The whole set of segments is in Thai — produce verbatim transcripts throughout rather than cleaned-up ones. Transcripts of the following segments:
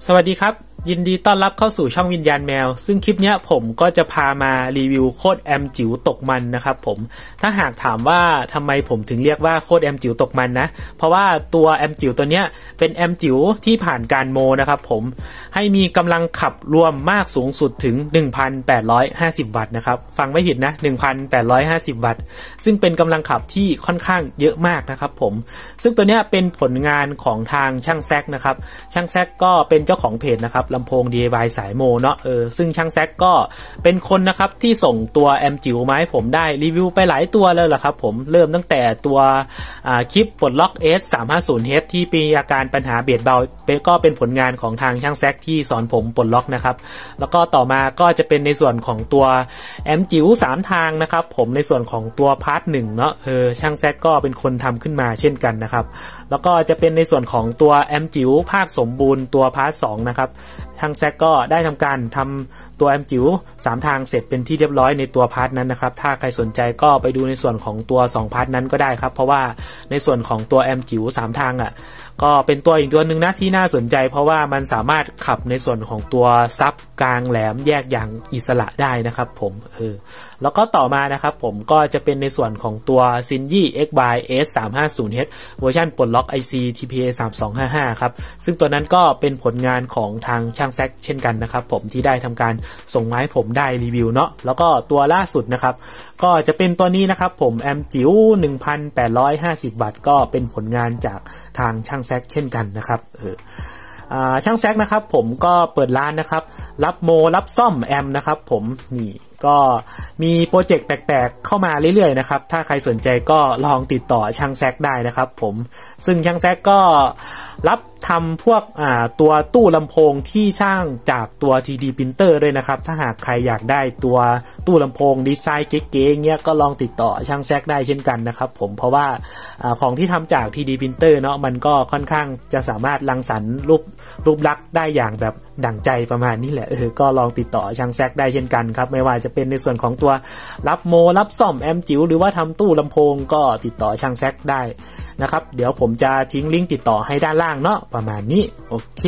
สวัสดีครับยินดีต้อนรับเข้าสู่ช่องวิญญาณแมวซึ่งคลิปนี้ผมก็จะพามารีวิวโคตรแอมจิ๋วตกมันนะครับผมถ้าหากถามว่าทำไมผมถึงเรียกว่าโคตรแอมจิ๋วตกมันนะเพราะว่าตัวแอมจิ๋วตัวเนี้ยเป็นแอมจิ๋วที่ผ่านการโมนะครับผมให้มีกำลังขับรวมมากสูงสุดถึง หนึ่งพันแปดร้อยห้าสิบ วัตต์นะครับฟังไม่ผิดนะ หนึ่งพันแปดร้อยห้าสิบ วัตต์ซึ่งเป็นกำลังขับที่ค่อนข้างเยอะมากนะครับผมซึ่งตัวเนี้ยเป็นผลงานของทางช่างแซกนะครับช่างแซกก็เป็นเจ้าของเพจนะครับลำโพง ดี ไอ วาย สายโมเนาะเออซึ่งช่างแซกก็เป็นคนนะครับที่ส่งตัวแอมจิ๋วมาให้ผมได้รีวิวไปหลายตัวเลยล่ะครับผมเริ่มตั้งแต่ตัวคลิปปลดล็อก เอส สามห้าศูนย์ เอช ที่มีอาการปัญหาเบียดเบาเป็นก็เป็นผลงานของทางช่างแซกที่สอนผมปลดล็อกนะครับแล้วก็ต่อมาก็จะเป็นในส่วนของตัวแอมจิ๋วสามทางนะครับผมในส่วนของตัวพาร์ทหนึ่งเนาะเออช่างแซกก็เป็นคนทำขึ้นมาเช่นกันนะครับแล้วก็จะเป็นในส่วนของตัวแอมจิ๋วภาคสมบูรณ์ตัวพาร์ทสองนะครับทางแซกก็ได้ทำการทำตัวแอมจิ๋วสามทางเสร็จเป็นที่เรียบร้อยในตัวพาร์ทนั้นนะครับถ้าใครสนใจก็ไปดูในส่วนของตัวสองพาร์ทนั้นก็ได้ครับเพราะว่าในส่วนของตัวแอมจิ๋วสามทางอ่ะก็เป็นตัวอีกตัวหนึ่งนะที่น่าสนใจเพราะว่ามันสามารถขับในส่วนของตัวซับกลางแหลมแยกอย่างอิสระได้นะครับผมเออแล้วก็ต่อมานะครับผมก็จะเป็นในส่วนของตัว Synyi เอ็กซ์ บาย เอส สามห้าศูนย์ เอช เวอร์ชันปลดล็อก ไอ ซี ที พี เอ สามสองห้าห้า ครับซึ่งตัวนั้นก็เป็นผลงานของทางช่างแซกเช่นกันนะครับผมที่ได้ทำการส่งมาให้ผมได้รีวิวเนาะแล้วก็ตัวล่าสุดนะครับก็จะเป็นตัวนี้นะครับผมแอมจิ๋ว หนึ่งพันแปดร้อยห้าสิบ วัตต์ก็เป็นผลงานจากทางช่างแซกเช่นกันนะครับเออช่างแซกนะครับผมก็เปิดร้านนะครับรับโมรับซ่อมแอมนะครับผมนี่ก็มีโปรเจกต์แปลกๆเข้ามาเรื่อยๆนะครับถ้าใครสนใจก็ลองติดต่อช่างแซกได้นะครับผมซึ่งช่างแซกก็รับทำพวกตัวตู้ลำโพงที่สร้างจากตัว ที ดี Printer ด้วยนะครับถ้าหากใครอยากได้ตัวตู้ลำโพงดีไซน์เก๋ๆเงี้ยก็ลองติดต่อช่างแซกได้เช่นกันนะครับผมเพราะว่าของที่ทำจาก ที ดี Printer เนาะมันก็ค่อนข้างจะสามารถรังสรรค์รูปรูปลักษณ์ได้อย่างแบบดั่งใจประมาณนี้แหละเออก็ลองติดต่อช่างแซกได้เช่นกันครับไม่ว่าจะเป็นในส่วนของตัวรับโมรับซ่อมแอมจิ๋วหรือว่าทำตู้ลำโพงก็ติดต่อช่างแซกได้นะครับเดี๋ยวผมจะทิ้งลิงก์ติดต่อให้ด้านล่างเนาะประมาณนี้โอเค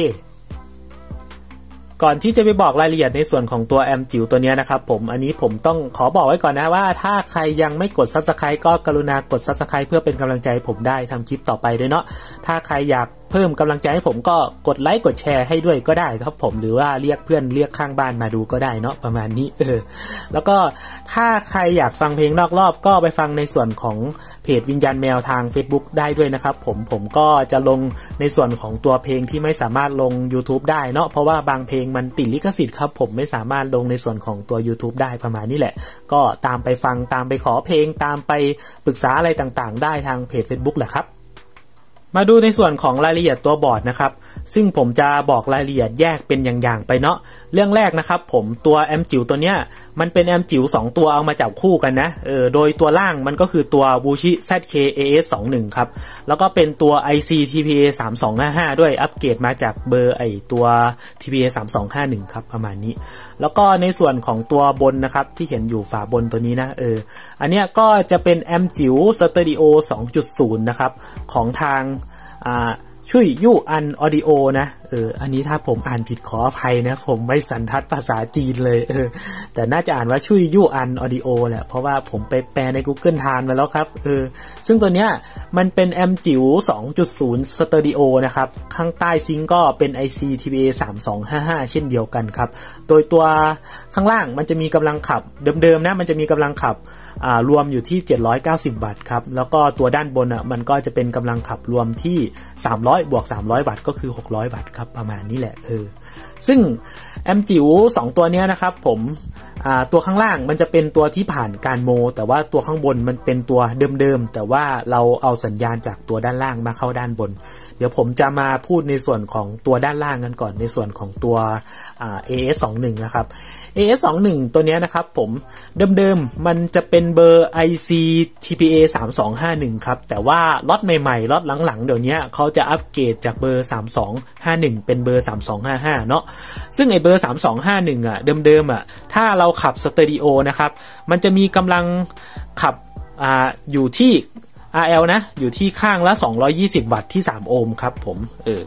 ก่อนที่จะไปบอกรายละเอียดในส่วนของตัวแอมจิ๋วตัวนี้นะครับผมอันนี้ผมต้องขอบอกไว้ก่อนนะว่าถ้าใครยังไม่กด ซับสไครบ์ ก็กรุณากด ซับสไครบ์ เพื่อเป็นกำลังใจผมได้ทำคลิปต่อไปด้วยเนาะถ้าใครอยากเพิ่มกำลังใจให้ผมก็กดไลค์กดแชร์ให้ด้วยก็ได้ครับผมหรือว่าเรียกเพื่อนเรียกข้างบ้านมาดูก็ได้เนาะประมาณนี้เออแล้วก็ถ้าใครอยากฟังเพลงนอกรอบก็ไปฟังในส่วนของเพจวิญญาณแมวทาง Facebook ได้ด้วยนะครับผมผมก็จะลงในส่วนของตัวเพลงที่ไม่สามารถลง YouTube ได้เนาะเพราะว่าบางเพลงมันติดลิขสิทธิ์ครับผมไม่สามารถลงในส่วนของตัว YouTube ได้ประมาณนี้แหละก็ตามไปฟังตามไปขอเพลงตามไปปรึกษาอะไรต่างๆได้ทางเพจ Facebook แหละครับมาดูในส่วนของรายละเอียดตัวบอร์ดนะครับซึ่งผมจะบอกรายละเอียดแยกเป็นอย่างๆไปเนาะเรื่องแรกนะครับผมตัวแอมจิ๋วตัวเนี้ยมันเป็นแอมจิ๋วสองตัวเอามาจับคู่กันนะเออโดยตัวล่างมันก็คือตัว Bushi แซด เค เอ เอส ยี่สิบเอ็ด ครับแล้วก็เป็นตัว ไอ ซี ที พี เอ สามสองห้าห้า ด้วยอัปเกรดมาจากเบอร์ไอตัว ที พี เอ สามสองห้าหนึ่ง ครับประมาณนี้แล้วก็ในส่วนของตัวบนนะครับที่เห็นอยู่ฝาบนตัวนี้นะเอออันเนี้ยก็จะเป็นแอมจิ๋วสเตอริโอ สองจุดศูนย์ นะครับของทางอ่าช่วยยู่อันออดิโอนะเอออันนี้ถ้าผมอ่านผิดขออภัยนะผมไม่สันทัดภาษาจีนเลยเออแต่น่าจะอ่านว่าช่วยยู่อันออดิโอแหละเพราะว่าผมไปแปลใน Google ทานมาแล้วครับเออซึ่งตัวเนี้ยมันเป็นแอมจิ๋ว สองจุดศูนย์ สเตอริโอนะครับข้างใต้ซิงก็เป็น ไอ ซี ที พี เอ สามสองห้าห้า เช่นเดียวกันครับโดยตัวข้างล่างมันจะมีกำลังขับเดิมๆนะมันจะมีกำลังขับอ่ารวมอยู่ที่เจ็ดร้อยเก้าสิบวัตต์ครับแล้วก็ตัวด้านบนอ่ะมันก็จะเป็นกำลังขับรวมที่สามร้อยบวกสามร้อยวัตต์ก็คือหกร้อยวัตต์ครับประมาณนี้แหละเออซึ่งแอมจิ๋วสองตัวเนี้ยนะครับผมอ่าตัวข้างล่างมันจะเป็นตัวที่ผ่านการโมแต่ว่าตัวข้างบนมันเป็นตัวเดิมๆแต่ว่าเราเอาสัญญาณจากตัวด้านล่างมาเข้าด้านบนเดี๋ยวผมจะมาพูดในส่วนของตัวด้านล่างกันก่อนในส่วนของตัวอ่า เอ เอส ยี่สิบเอ็ด นะครับ เอ เอส ยี่สิบเอ็ด ตัวนี้นะครับผมเดิมๆมันจะเป็นเบอร์ ไอ ซี ที พี เอ สามสองห้าหนึ่ง ครับแต่ว่าล็อตใหม่ๆล็อตหลังๆเดี๋ยวนี้เขาจะอัปเกรดจากเบอร์สามสองห้าหนึ่งเป็นเบอร์สามสองห้าห้าเนาะซึ่งไอเบอร์สามสองห้าหนึ่งอ่ะเดิมๆอ่ะถ้าเราขับสเตอริโอนะครับมันจะมีกำลังขับอ่าอยู่ที่ อาร์ แอล นะอยู่ที่ข้างละสองร้อยยี่สิบวัตต์ที่สามโอห์มครับผมเออ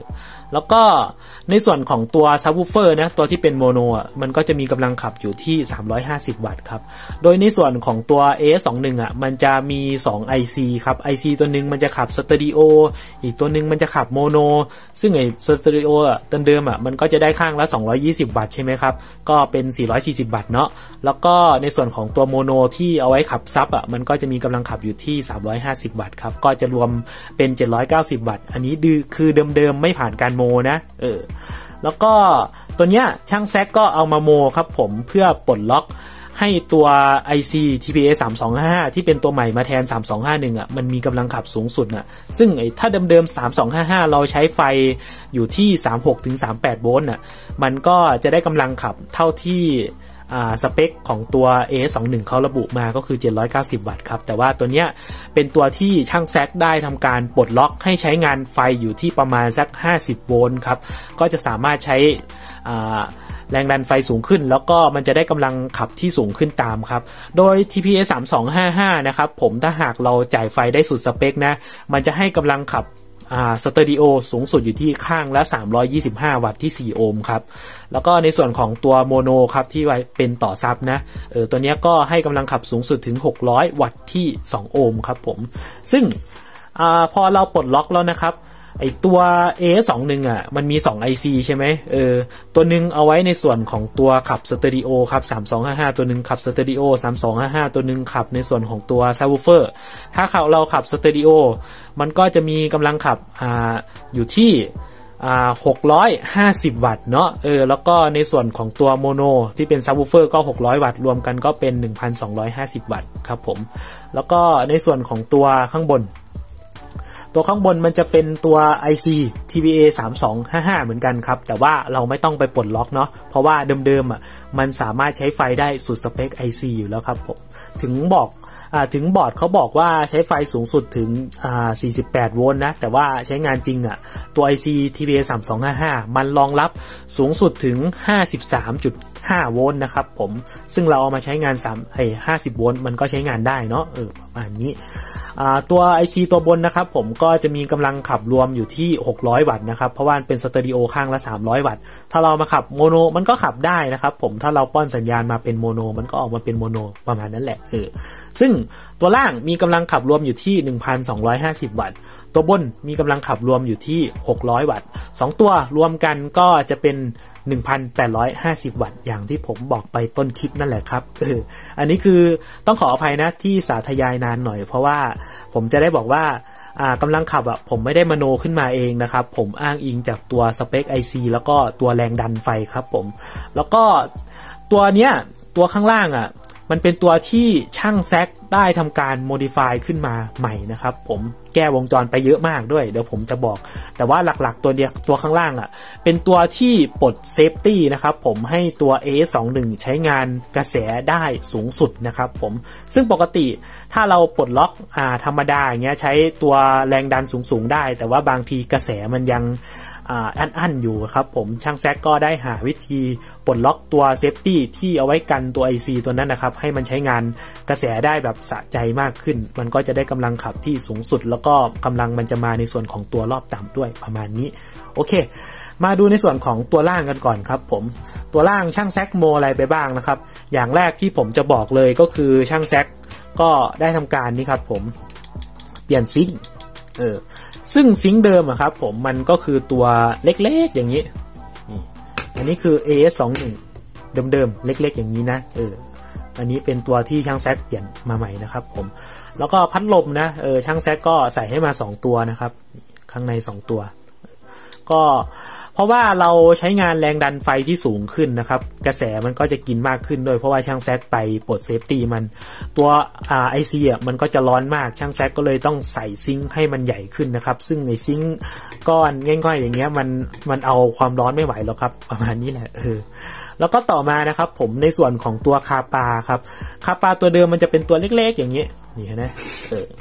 แล้วก็ในส่วนของตัวซับวูฟเฟอร์นะตัวที่เป็นโมโนอ่ะมันก็จะมีกำลังขับอยู่ที่สามร้อยห้าสิบวัตต์ครับโดยในส่วนของตัว เอ เอส สองสิบเอ็ด อ่ะมันจะมีสอง ไอ ซี ครับ ไอ ซี ตัวนึงมันจะขับสเตอริโออีกตัวนึงมันจะขับโมโนซึ่งไอ้สเตอริโออ่ะเดิมๆอ่ะมันก็จะได้ข้างละสองร้อยยี่สิบวัตต์ใช่ไหมครับก็เป็นสี่ร้อยสี่สิบวัตต์เนาะแล้วก็ในส่วนของตัวโมโนที่เอาไว้ขับซับอ่ะมันก็จะมีกำลังขับอยู่ที่สามร้อยห้าสิบวัตต์ครับก็จะรวมเป็นเจ็ดร้อยเก้าสิบวัตต์อันนี้ดื้อคือเดิมๆไม่ผ่านการโมนะเออแล้วก็ตัวเนี้ยช่างแซกก็เอามาโมครับผมเพื่อปลดล็อกให้ตัว ไอ ซี ที พี เอ สามสองห้าห้า ที่เป็นตัวใหม่มาแทนสามสองห้าหนึ่งอ่ะมันมีกำลังขับสูงสุดน่ะซึ่งไอ้ถ้าเดิมๆสามสองห้าห้าเราใช้ไฟอยู่ที่สามสิบหกถึงสามสิบแปดโวลต์น่ะมันก็จะได้กำลังขับเท่าที่อ่าสเปคของตัว เอ เอส สองสิบเอ็ด เขาระบุมาก็คือเจ็ดร้อยเก้าสิบวัตต์ครับแต่ว่าตัวเนี้ยเป็นตัวที่ช่างแซกได้ทำการปลดล็อกให้ใช้งานไฟอยู่ที่ประมาณสักห้าสิบโวลต์ครับก็จะสามารถใช้อ่าแรงดันไฟสูงขึ้นแล้วก็มันจะได้กำลังขับที่สูงขึ้นตามครับโดย ที พี เอ สามสองห้าห้านะครับผมถ้าหากเราจ่ายไฟได้สุดสเปคนะมันจะให้กำลังขับอ่าสเตอริโอสูงสุดอยู่ที่ข้างละสามร้อยยี่สิบห้าวัตต์ที่สี่โอห์มครับแล้วก็ในส่วนของตัวโมโนครับที่ไว้เป็นต่อซับนะเออตัวนี้ก็ให้กำลังขับสูงสุดถึงหกร้อยวัตต์ที่สองโอห์มครับผมซึ่งอ่าพอเราปลดล็อกแล้วนะครับไอตัว เอ เอส สองสิบเอ็ด อ่ะมันมีสอง ไอ ซี ใช่ไหมเออตัวนึงเอาไว้ในส่วนของตัวขับสเตอริโอครับสามสองห้าห้าตัวนึงขับสเตอริโอสามสองห้าห้าตัวนึงขับในส่วนของตัวซับวูฟเฟอร์ถ้าเราขับสเตอริโอมันก็จะมีกำลังขับอ่าอยู่ที่อ่าหกร้อยห้าสิบวัตต์เนาะเออแล้วก็ในส่วนของตัวโมโนที่เป็นซับวูฟเฟอร์ก็หกร้อยวัตต์รวมกันก็เป็น หนึ่งพันสองร้อยห้าสิบวัตต์ครับผมแล้วก็ในส่วนของตัวข้างบนตัวข้างบนมันจะเป็นตัว ไอ ซี ที พี เอ สามสองห้าห้าเหมือนกันครับแต่ว่าเราไม่ต้องไปปลดล็อกเนาะเพราะว่าเดิมๆอ่ะมันสามารถใช้ไฟได้สุดสเปค ไอ ซี อยู่แล้วครับผมถึงบอกอ่าถึงบอร์ดเขาบอกว่าใช้ไฟสูงสุดถึงอ่าสี่สิบแปดโวลต์นะแต่ว่าใช้งานจริงอ่ะตัว ไอ ซี ที พี เอ สามสองห้าห้ามันรองรับสูงสุดถึง ห้าสิบสามจุดห้าโวลต์นะครับผมซึ่งเราเอามาใช้งานสามไอ้ห้าสิบโวลต์มันก็ใช้งานได้เนาะเออประมาณนี้ตัว ไอ ซี ตัวบนนะครับผมก็จะมีกำลังขับรวมอยู่ที่หกร้อยวัตต์นะครับเพราะว่าเป็นสเตอริโอข้างละสามร้อยวัตต์ถ้าเรามาขับโมโนมันก็ขับได้นะครับผมถ้าเราป้อนสัญญาณมาเป็นโมโนมันก็ออกมาเป็นโมโนประมาณนั้นแหละเออซึ่งตัวล่างมีกำลังขับรวมอยู่ที่ หนึ่งพันสองร้อยห้าสิบวัตต์ตัวบนมีกำลังขับรวมอยู่ที่หกร้อยวัตต์สองตัวรวมกันก็จะเป็น หนึ่งพันแปดร้อยห้าสิบวัตต์อย่างที่ผมบอกไปต้นคลิปนั่นแหละครับเอออันนี้คือต้องขออภัยนะที่สาธยายนานหน่อยเพราะว่าผมจะได้บอกว่าอ่ากำลังขับอ่ะผมไม่ได้มโนขึ้นมาเองนะครับผมอ้างอิงจากตัวสเปค ไอ ซี แล้วก็ตัวแรงดันไฟครับผมแล้วก็ตัวเนี้ยตัวข้างล่างอ่ะมันเป็นตัวที่ช่างแซกได้ทำการโมดิฟายขึ้นมาใหม่นะครับผมแก้วงจรไปเยอะมากด้วยเดี๋ยวผมจะบอกแต่ว่าหลักๆตัวเดียวตัวข้างล่างอ่ะเป็นตัวที่ปลดเซฟตี้นะครับผมให้ตัว เอ เอส สองสิบเอ็ด ใช้งานกระแสได้สูงสุดนะครับผมซึ่งปกติถ้าเราปลดล็อกอ่าธรรมดาอย่างเงี้ยใช้ตัวแรงดันสูงๆได้แต่ว่าบางทีกระแสมันยังอันๆอยู่ครับผมช่างแซกก็ได้หาวิธีปลดล็อกตัวเซฟตี้ที่เอาไว้กันตัว ไอ ซี ตัวนั้นนะครับให้มันใช้งานกระแสได้แบบสะใจมากขึ้นมันก็จะได้กำลังขับที่สูงสุดแล้วก็กำลังมันจะมาในส่วนของตัวรอบต่ำด้วยประมาณนี้โอเคมาดูในส่วนของตัวล่างกันก่อนครับผมตัวล่างช่างแซกโมอะไรไปบ้างนะครับอย่างแรกที่ผมจะบอกเลยก็คือช่างแซกก็ได้ทำการนี่ครับผมเปลี่ยนซิงค์เออซึ่งซิงค์เดิมอะครับผมมันก็คือตัวเล็กๆอย่างนี้นี่อันนี้คือ เอ เอส สองสิบเอ็ด เดิมๆเล็กๆอย่างนี้นะเอออันนี้เป็นตัวที่ช่างแซกเปลี่ยนมาใหม่นะครับผมแล้วก็พัดลมนะเออช่างแซกก็ใส่ให้มาสองตัวนะครับข้างในสองตัวก็เพราะว่าเราใช้งานแรงดันไฟที่สูงขึ้นนะครับกระแสมันก็จะกินมากขึ้นด้วยเพราะว่าช่างแซกไปปลดเซฟตี้มันตัวอ่า ไอ ซี อ่ะมันก็จะร้อนมากช่างแซกก็เลยต้องใส่ซิงค์ให้มันใหญ่ขึ้นนะครับซึ่งในซิงค์ก้อนง่ายๆอย่างเงี้ยมันมันเอาความร้อนไม่ไหวหรอกครับประมาณนี้แหละเออแล้วก็ต่อมานะครับผมในส่วนของตัวคาปาครับคาปาตัวเดิมมันจะเป็นตัวเล็กๆอย่างเงี้ยนี่นะเออ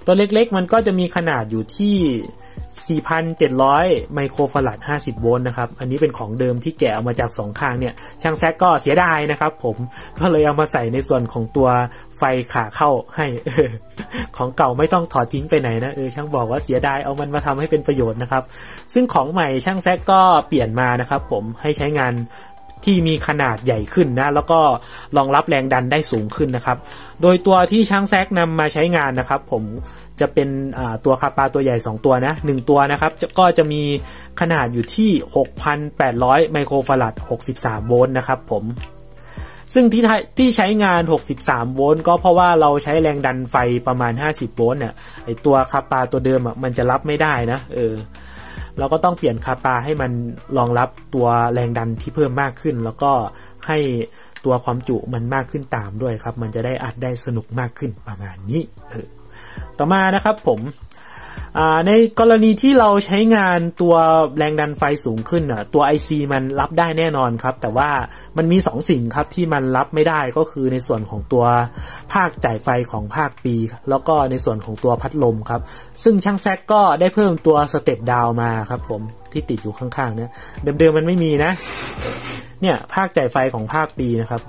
ตัวเล็กๆมันก็จะมีขนาดอยู่ที่ สี่พันเจ็ดร้อย ไมโครฟาราดห้าสิบโวลต์นะครับอันนี้เป็นของเดิมที่แกะออกมาจากสองข้างเนี่ยช่างแซกก็เสียดายนะครับผมก็เลยเอามาใส่ในส่วนของตัวไฟขาเข้าให้ ของเก่าไม่ต้องถอดทิ้งไปไหนนะเออช่างบอกว่าเสียดายเอามันมาทำให้เป็นประโยชน์นะครับซึ่งของใหม่ช่างแซกก็เปลี่ยนมานะครับผมให้ใช้งานที่มีขนาดใหญ่ขึ้นนะแล้วก็รองรับแรงดันได้สูงขึ้นนะครับโดยตัวที่ช่างแซกนำมาใช้งานนะครับผมจะเป็นตัวคาปาตัวใหญ่สองตัวนะหนึ่งตัวนะครับก็จะมีขนาดอยู่ที่ หกพันแปดร้อย ไมโครฟาราดหกสิบสามโวลต์นะครับผมซึ่งที่ที่ใช้งานหกสิบสามโวลต์ก็เพราะว่าเราใช้แรงดันไฟประมาณห้าสิบโวลต์เนี่ยไอตัวคาปาตัวเดิมอ่ะมันจะรับไม่ได้นะเออเราก็ต้องเปลี่ยนคาปาให้มันรองรับตัวแรงดันที่เพิ่มมากขึ้นแล้วก็ให้ตัวความจุมันมากขึ้นตามด้วยครับมันจะได้อัดได้สนุกมากขึ้นประมาณนี้เออต่อมานะครับผมในกรณีที่เราใช้งานตัวแรงดันไฟสูงขึ้นอ่ะตัว ไอ ซี มันรับได้แน่นอนครับแต่ว่ามันมีสองสิ่งครับที่มันรับไม่ได้ก็คือในส่วนของตัวภาคจ่ายไฟของภาคปีแล้วก็ในส่วนของตัวพัดลมครับซึ่งช่างแซกก็ได้เพิ่มตัวสเต็ปดาวมาครับผมที่ติดอยู่ข้างๆเนี่ยเดิมๆมันไม่มีนะเนี่ยภาคจ่ายไฟของภาคปีนะครับ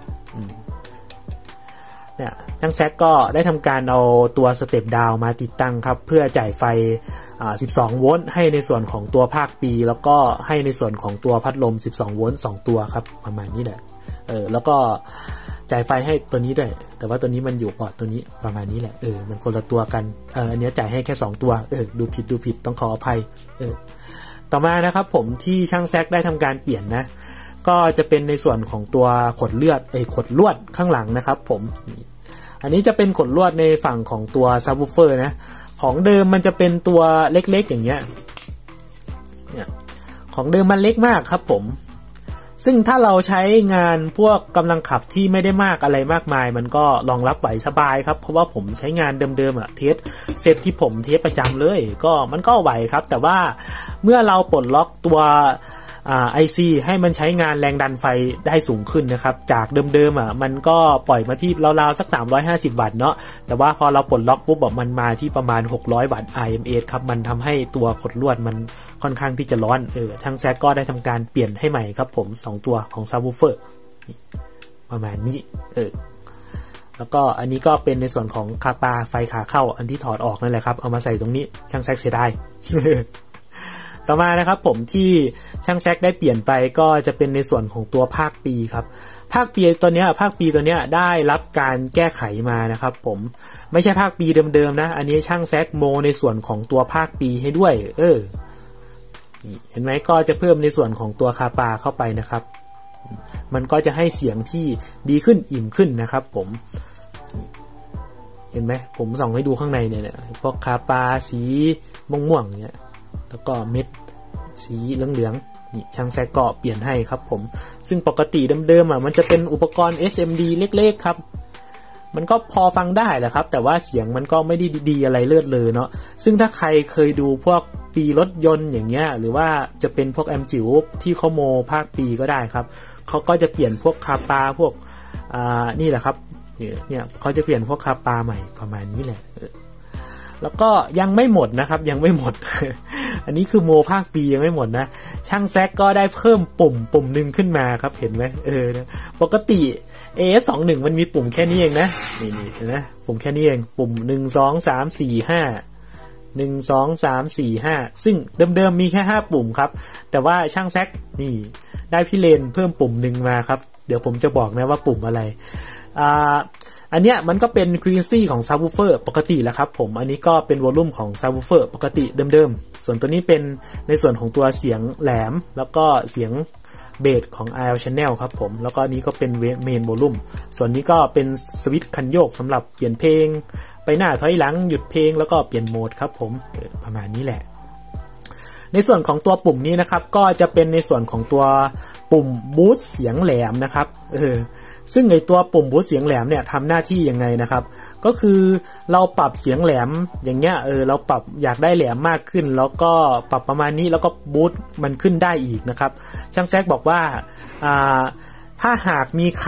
เนี่ยช่างแซกก็ได้ทำการเอาตัวสเต็ปดาวมาติดตั้งครับเพื่อจ่ายไฟสิบสองโวลต์ให้ในส่วนของตัวภาคปีแล้วก็ให้ในส่วนของตัวพัดลมสิบสองโวลต์สองตัวครับประมาณนี้แหละเออแล้วก็จ่ายไฟให้ตัวนี้ด้วยแต่ว่าตัวนี้มันอยู่พอร์ตตัวนี้ประมาณนี้แหละเออมันคนละตัวกันเอออันนี้จ่ายให้แค่สองตัวเออดูผิดดูผิดต้องขออภัยเออต่อมานะครับผมที่ช่างแซกได้ทำการเปลี่ยนนะก็จะเป็นในส่วนของตัวขดเลือดไอ้ขดลวดข้างหลังนะครับผมอันนี้จะเป็นขดลวดในฝั่งของตัวซับวูฟเฟอร์นะของเดิมมันจะเป็นตัวเล็กๆอย่างเงี้ยเนี่ยของเดิมมันเล็กมากครับผมซึ่งถ้าเราใช้งานพวกกำลังขับที่ไม่ได้มากอะไรมากมายมันก็รองรับไหวสบายครับเพราะว่าผมใช้งานเดิมๆอะเทสเซตที่ผมเทสประจำเลยก็มันก็ไหวครับแต่ว่าเมื่อเราปลดล็อกตัวไอซีให้มันใช้งานแรงดันไฟได้สูงขึ้นนะครับจากเดิมๆอ่ะมันก็ปล่อยมาที่ราวๆสักสามร้อยห้าสิบวัตต์เนาะแต่ว่าพอเราปลดล็อกปุ๊บมันมาที่ประมาณหกร้อยวัตต์ ไอ เอ็ม เอส ครับมันทำให้ตัวขดลวดมันค่อนข้างที่จะร้อนเออทางแซกก็ได้ทำการเปลี่ยนให้ใหม่ครับผมสองตัวของซับวูฟเฟอร์ประมาณนี้เออแล้วก็อันนี้ก็เป็นในส่วนของคาปาไฟขาเข้าอันที่ถอดออกนั่นแหละครับเอามาใส่ตรงนี้ช่างแซกเสียดาย ต่อมานะครับผมที่ช่างแซกได้เปลี่ยนไปก็จะเป็นในส่วนของตัวภาคปีครับภาคปีตัวเนี้ยภาคปีตัวเนี้ยได้รับการแก้ไขมานะครับผมไม่ใช่ภาคปีเดิมๆนะอันนี้ช่างแซกโมในส่วนของตัวภาคปีให้ด้วยเออเห็นไหมก็จะเพิ่มในส่วนของตัวคาปาเข้าไปนะครับมันก็จะให้เสียงที่ดีขึ้นอิ่มขึ้นนะครับผมเห็นไหมผมส่องให้ดูข้างในเนี่ยพวกคาปาสีม่วงๆเนี่ยแล้วก็เม็ดสีเหลืองๆนี่ช่างแซกก็เปลี่ยนให้ครับผมซึ่งปกติเดิมๆอ่ะมันจะเป็นอุปกรณ์ เอส เอ็ม ดี เล็กๆครับมันก็พอฟังได้แหละครับแต่ว่าเสียงมันก็ไม่ได้ดีอะไรเลิศเลยเนาะซึ่งถ้าใครเคยดูพวกปีรถยนต์อย่างเงี้ยหรือว่าจะเป็นพวกแอมจิ๋วที่เขาโมภาคปีก็ได้ครับเขาก็จะเปลี่ยนพวกคาปาพวกอ่านี่แหละครับเนี่ยเขาจะเปลี่ยนพวกคาปาใหม่ประมาณนี้แหละแล้วก็ยังไม่หมดนะครับยังไม่หมด อันนี้คือโมภาคปียังไม่หมดนะช่างแซกก็ได้เพิ่มปุ่มปุ่มหนึ่งขึ้นมาครับเห็นไหมเออนะปกติ เอ เอส สองสิบ มันมีปุ่มแค่นี้เองนะนี่นี่นะปุ่มแค่นี้เองปุ่มหนึ่ง สอง สาม สี่ ห้า หนึ่ง สอง สาม สี่ ห้าซึ่งเดิมๆมีแค่ห้าปุ่มครับแต่ว่าช่างแซกนี่ได้พี่เลนเพิ่มปุ่มหนึ่งมาครับเดี๋ยวผมจะบอกนะว่าปุ่มอะไรอ่าอันเนี้ยมันก็เป็น frequency ของ subwoofer ปกติแหละครับผมอันนี้ก็เป็น volume ของ subwoofer ปกติเดิมๆส่วนตัวนี้เป็นในส่วนของตัวเสียงแหลมแล้วก็เสียงเบสของ ไอ แอล channel ครับผมแล้วก็นี้ก็เป็น main volume ส่วนนี้ก็เป็นสวิตช์คันโยกสำหรับเปลี่ยนเพลงไปหน้าถอยหลังหยุดเพลงแล้วก็เปลี่ยนโหมดครับผมประมาณนี้แหละในส่วนของตัวปุ่มนี้นะครับก็จะเป็นในส่วนของตัวปุ่มบูสต์เสียงแหลมนะครับเออซึ่งในตัวปุ่มบูสต์เสียงแหลมเนี่ยทำหน้าที่ยังไงนะครับก็คือเราปรับเสียงแหลมอย่างเงี้ยเออเราปรับอยากได้แหลมมากขึ้นแล้วก็ปรับประมาณนี้แล้วก็บูสต์มันขึ้นได้อีกนะครับช่างแซกบอกว่าอ่าถ้าหากมีใคร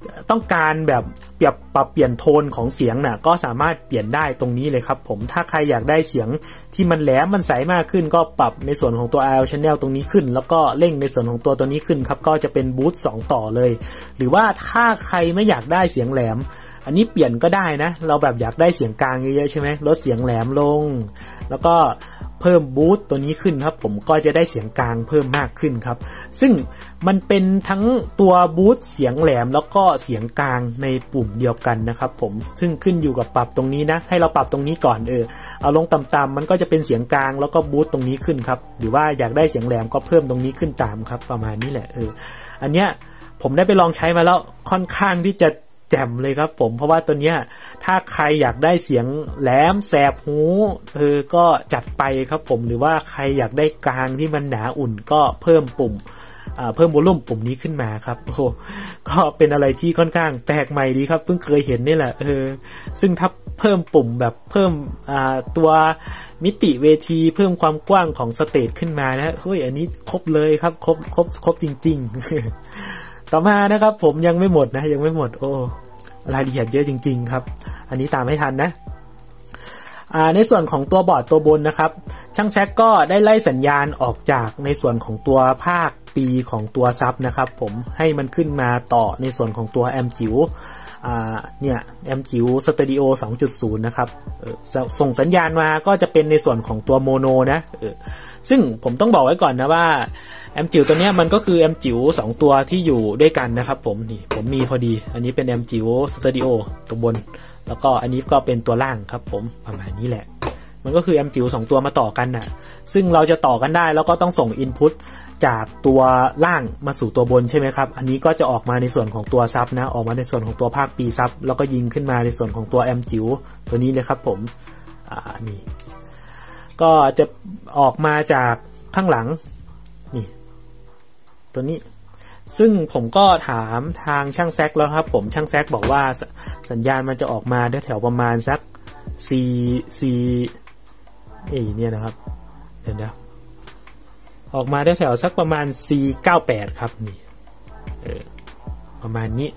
ต้องการแบบเปรียบปรับเปลี่ยนโทนของเสียงน่ะก็สามารถเปลี่ยนได้ตรงนี้เลยครับผมถ้าใครอยากได้เสียงที่มันแหลมมันใสมากขึ้นก็ปรับในส่วนของตัว ไอ แอล Channel ตรงนี้ขึ้นแล้วก็เร่งในส่วนของตัวตัวนี้ขึ้นครับก็จะเป็นบูสต์สองต่อเลยหรือว่าถ้าใครไม่อยากได้เสียงแหลมอันนี้เปลี่ยนก็ได้นะเราแบบอยากได้เสียงกลางเยอะๆใช่ไหมลดเสียงแหลมลงแล้วก็เพิ่มบูสต์ตัวนี้ขึ้นครับผมก็จะได้เสียงกลางเพิ่มมากขึ้นครับซึ่งมันเป็นทั้งตัวบูสต์เสียงแหลมแล้วก็เสียงกลางในปุ่มเดียวกันนะครับผมซึ่งขึ้นอยู่กับปรับตรงนี้นะให้เราปรับตรงนี้ก่อนเออเอาลงต่ำๆมันก็จะเป็นเสียงกลางแล้วก็บูสต์ตรงนี้ขึ้นครับหรือว่าอยากได้เสียงแหลมก็เพิ่มตรงนี้ขึ้นตามครับประมาณนี้แหละเอออันเนี้ยผมได้ไปลองใช้มาแล้วค่อนข้างที่จะแจ่มเลยครับผมเพราะว่าตัวเนี้ยถ้าใครอยากได้เสียงแหลมแสบหูเออก็จัดไปครับผมหรือว่าใครอยากได้กลางที่มันหนาอุ่นก็เพิ่มปุ่มอ่าเพิ่มโวลูมปุ่มนี้ขึ้นมาครับโอ้ก็เป็นอะไรที่ค่อนข้างแปลกใหม่ดีครับเพิ่งเคยเห็นนี่แหละเออซึ่งถ้าเพิ่มปุ่มแบบเพิ่มอ่าตัวมิติเวทีเพิ่มความกว้างของสเตจขึ้นมานะเฮ้ยอันนี้ครบเลยครับครบครบครบจริงๆต่อมานะครับผมยังไม่หมดนะยังไม่หมดโอ้รายละเอียดเยอะจริงๆครับอันนี้ตามให้ทันนะในส่วนของตัวบอร์ดตัวบนนะครับช่างแซกก็ได้ไล่สัญญาณออกจากในส่วนของตัวภาคปีของตัวซับนะครับผมให้มันขึ้นมาต่อในส่วนของตัวแอมจิ๋วเนี่ยแอมจิ๋วสเตอริโอ สองจุดศูนย์ นะครับส่งสัญญาณมาก็จะเป็นในส่วนของตัวโมโนนะซึ่งผมต้องบอกไว้ก่อนนะว่าแอมจิ๋วตัวนี้มันก็คือแอมจิ๋วสองตัวที่อยู่ด้วยกันนะครับผมนี่ผมมีพอดีอันนี้เป็นแอมจิ๋วสเตอริโอตัวบนแล้วก็อันนี้ก็เป็นตัวล่างครับผมประมาณนี้แหละมันก็คือแอมจิ๋วสองตัวมาต่อกันน่ะซึ่งเราจะต่อกันได้แล้วก็ต้องส่งอินพุตจากตัวล่างมาสู่ตัวบนใช่ไหมครับอันนี้ก็จะออกมาในส่วนของตัวซับนะออกมาในส่วนของตัวภาคปีซับแล้วก็ยิงขึ้นมาในส่วนของตัวแอมจิ๋วตัวนี้เลยครับผมอ่านี่ก็จะออกมาจากข้างหลังนี่ตัวนี้ซึ่งผมก็ถามทางช่างแซกแล้วครับผมช่างแซกบอกว่าสัญญาณมันจะออกมาแถวประมาณสัก C C เอ้ยเนี่ยนะครับเดี๋ยวนะออกมาแถวสักประมาณ ซี เก้าสิบแปด ครับนี่เออประมาณนี้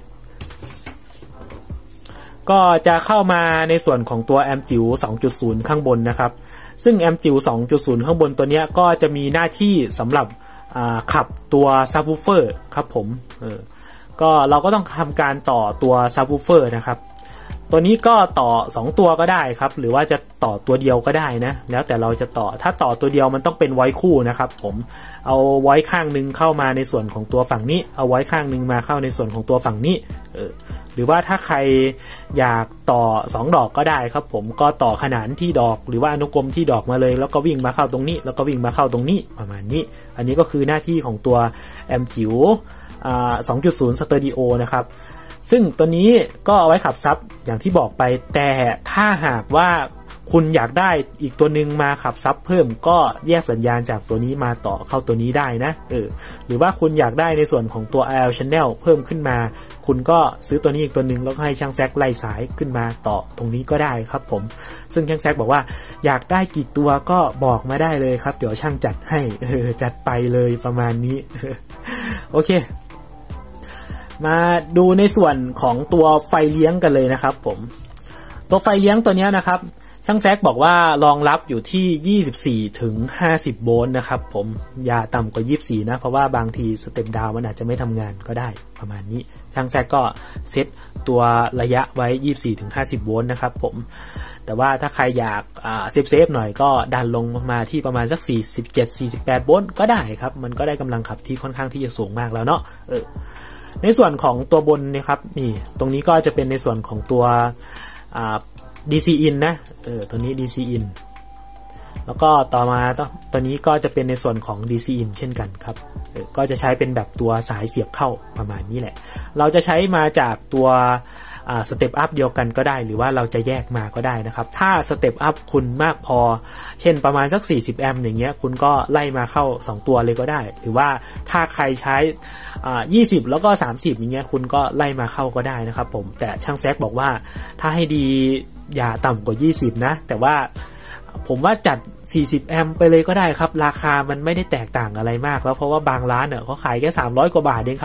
ก็จะเข้ามาในส่วนของตัวแอมจิ๋ว สองจุดศูนย์ ข้างบนนะครับซึ่งแอมจิ๋ว สองจุดศูนย์ ข้างบนตัวนี้ก็จะมีหน้าที่สำหรับขับตัวซับวูฟเฟอร์ครับผมเออก็เราก็ต้องทำการต่อตัวซับวูฟเฟอร์นะครับตัวนี้ก็ต่อสองตัวก็ได้ครับหรือว่าจะต่อตัวเดียวก็ได้นะแล้วแต่เราจะต่อถ้าต่อตัวเดียวมันต้องเป็นไว้คู่นะครับผมเอาไว้ข้างนึงเข้ามาในส่วนของตัวฝั่งนี้เอาไว้ข้างนึงมาเข้าในส่วนของตัวฝั่งนี้เออหรือว่าถ้าใครอยากต่อสองดอกก็ได้ครับผมก็ต่อขนานที่ดอกหรือว่าอนุกรมที่ดอกมาเลยแล้วก็วิ่งมาเข้าตรงนี้แล้วก็วิ่งมาเข้าตรงนี้ประมาณนี้อันนี้ก็คือหน้าที่ของตัวแอมจิ๋วอ่า สองจุดศูนย์ สเตอริโอนะครับซึ่งตัวนี้ก็เอาไว้ขับซับอย่างที่บอกไปแต่ถ้าหากว่าคุณอยากได้อีกตัวหนึ่งมาขับซับเพิ่มก็แยกสัญญาณจากตัวนี้มาต่อเข้าตัวนี้ได้นะเออหรือว่าคุณอยากได้ในส่วนของตัว ไอ แอล Channel เพิ่มขึ้นมาคุณก็ซื้อตัวนี้อีกตัวหนึ่งแล้วก็ให้ช่างแซกไล่สายขึ้นมาต่อตรงนี้ก็ได้ครับผมซึ่งช่างแซกบอกว่าอยากได้กี่ตัวก็บอกมาได้เลยครับเดี๋ยวช่างจัดให้เออจัดไปเลยประมาณนี้โอเคมาดูในส่วนของตัวไฟเลี้ยงกันเลยนะครับผมตัวไฟเลี้ยงตัวนี้นะครับช่างแซกบอกว่ารองรับอยู่ที่ยี่สิบสี่ถึงห้าสิบโวลต์นะครับผมอย่าต่ำกว่ายี่สิบสี่นะเพราะว่าบางทีสเต็ปดาวน์มันอาจจะไม่ทำงานก็ได้ประมาณนี้ช่างแซกก็เซตตัวระยะไว้ยี่สิบสี่ถึงห้าสิบโวลต์นะครับผมแต่ว่าถ้าใครอยากอ่าเซฟเซฟหน่อยก็ดันลงมาที่ประมาณสักสี่สิบเจ็ด สี่สิบแปดโวลต์ก็ได้ครับมันก็ได้กำลังขับที่ค่อนข้างที่จะสูงมากแล้วเนาะเออในส่วนของตัวบนนะครับนี่ตรงนี้ก็จะเป็นในส่วนของตัวอ่า ดี ซี in นะเออตัวนี้ ดี ซี in แล้วก็ต่อมาตัวนี้ก็จะเป็นในส่วนของ ดี ซี in เช่นกันครับเออก็จะใช้เป็นแบบตัวสายเสียบเข้าประมาณนี้แหละเราจะใช้มาจากตัวสเต็ปอัพเดียวกันก็ได้หรือว่าเราจะแยกมาก็ได้นะครับถ้าสเต็ปอัพคุณมากพอเช่นประมาณสักสี่สิบแอมป์อย่างเงี้ยคุณก็ไล่มาเข้าสองตัวเลยก็ได้หรือว่าถ้าใครใช้อ่ายี่สิบแล้วก็สามสิบอย่างเงี้ยคุณก็ไล่มาเข้าก็ได้นะครับผมแต่ช่างแซกบอกว่าถ้าให้ดีอย่าต่ำกว่ายี่สิบนะแต่ว่าผมว่าจัดสี่สิบแอมป์ไปเลยก็ได้ครับราคามันไม่ได้แตกต่างอะไรมากแล้วเพราะว่าบางร้านเนี่ยเขาขายแค่สามร้อยกว่าบาทเองครับ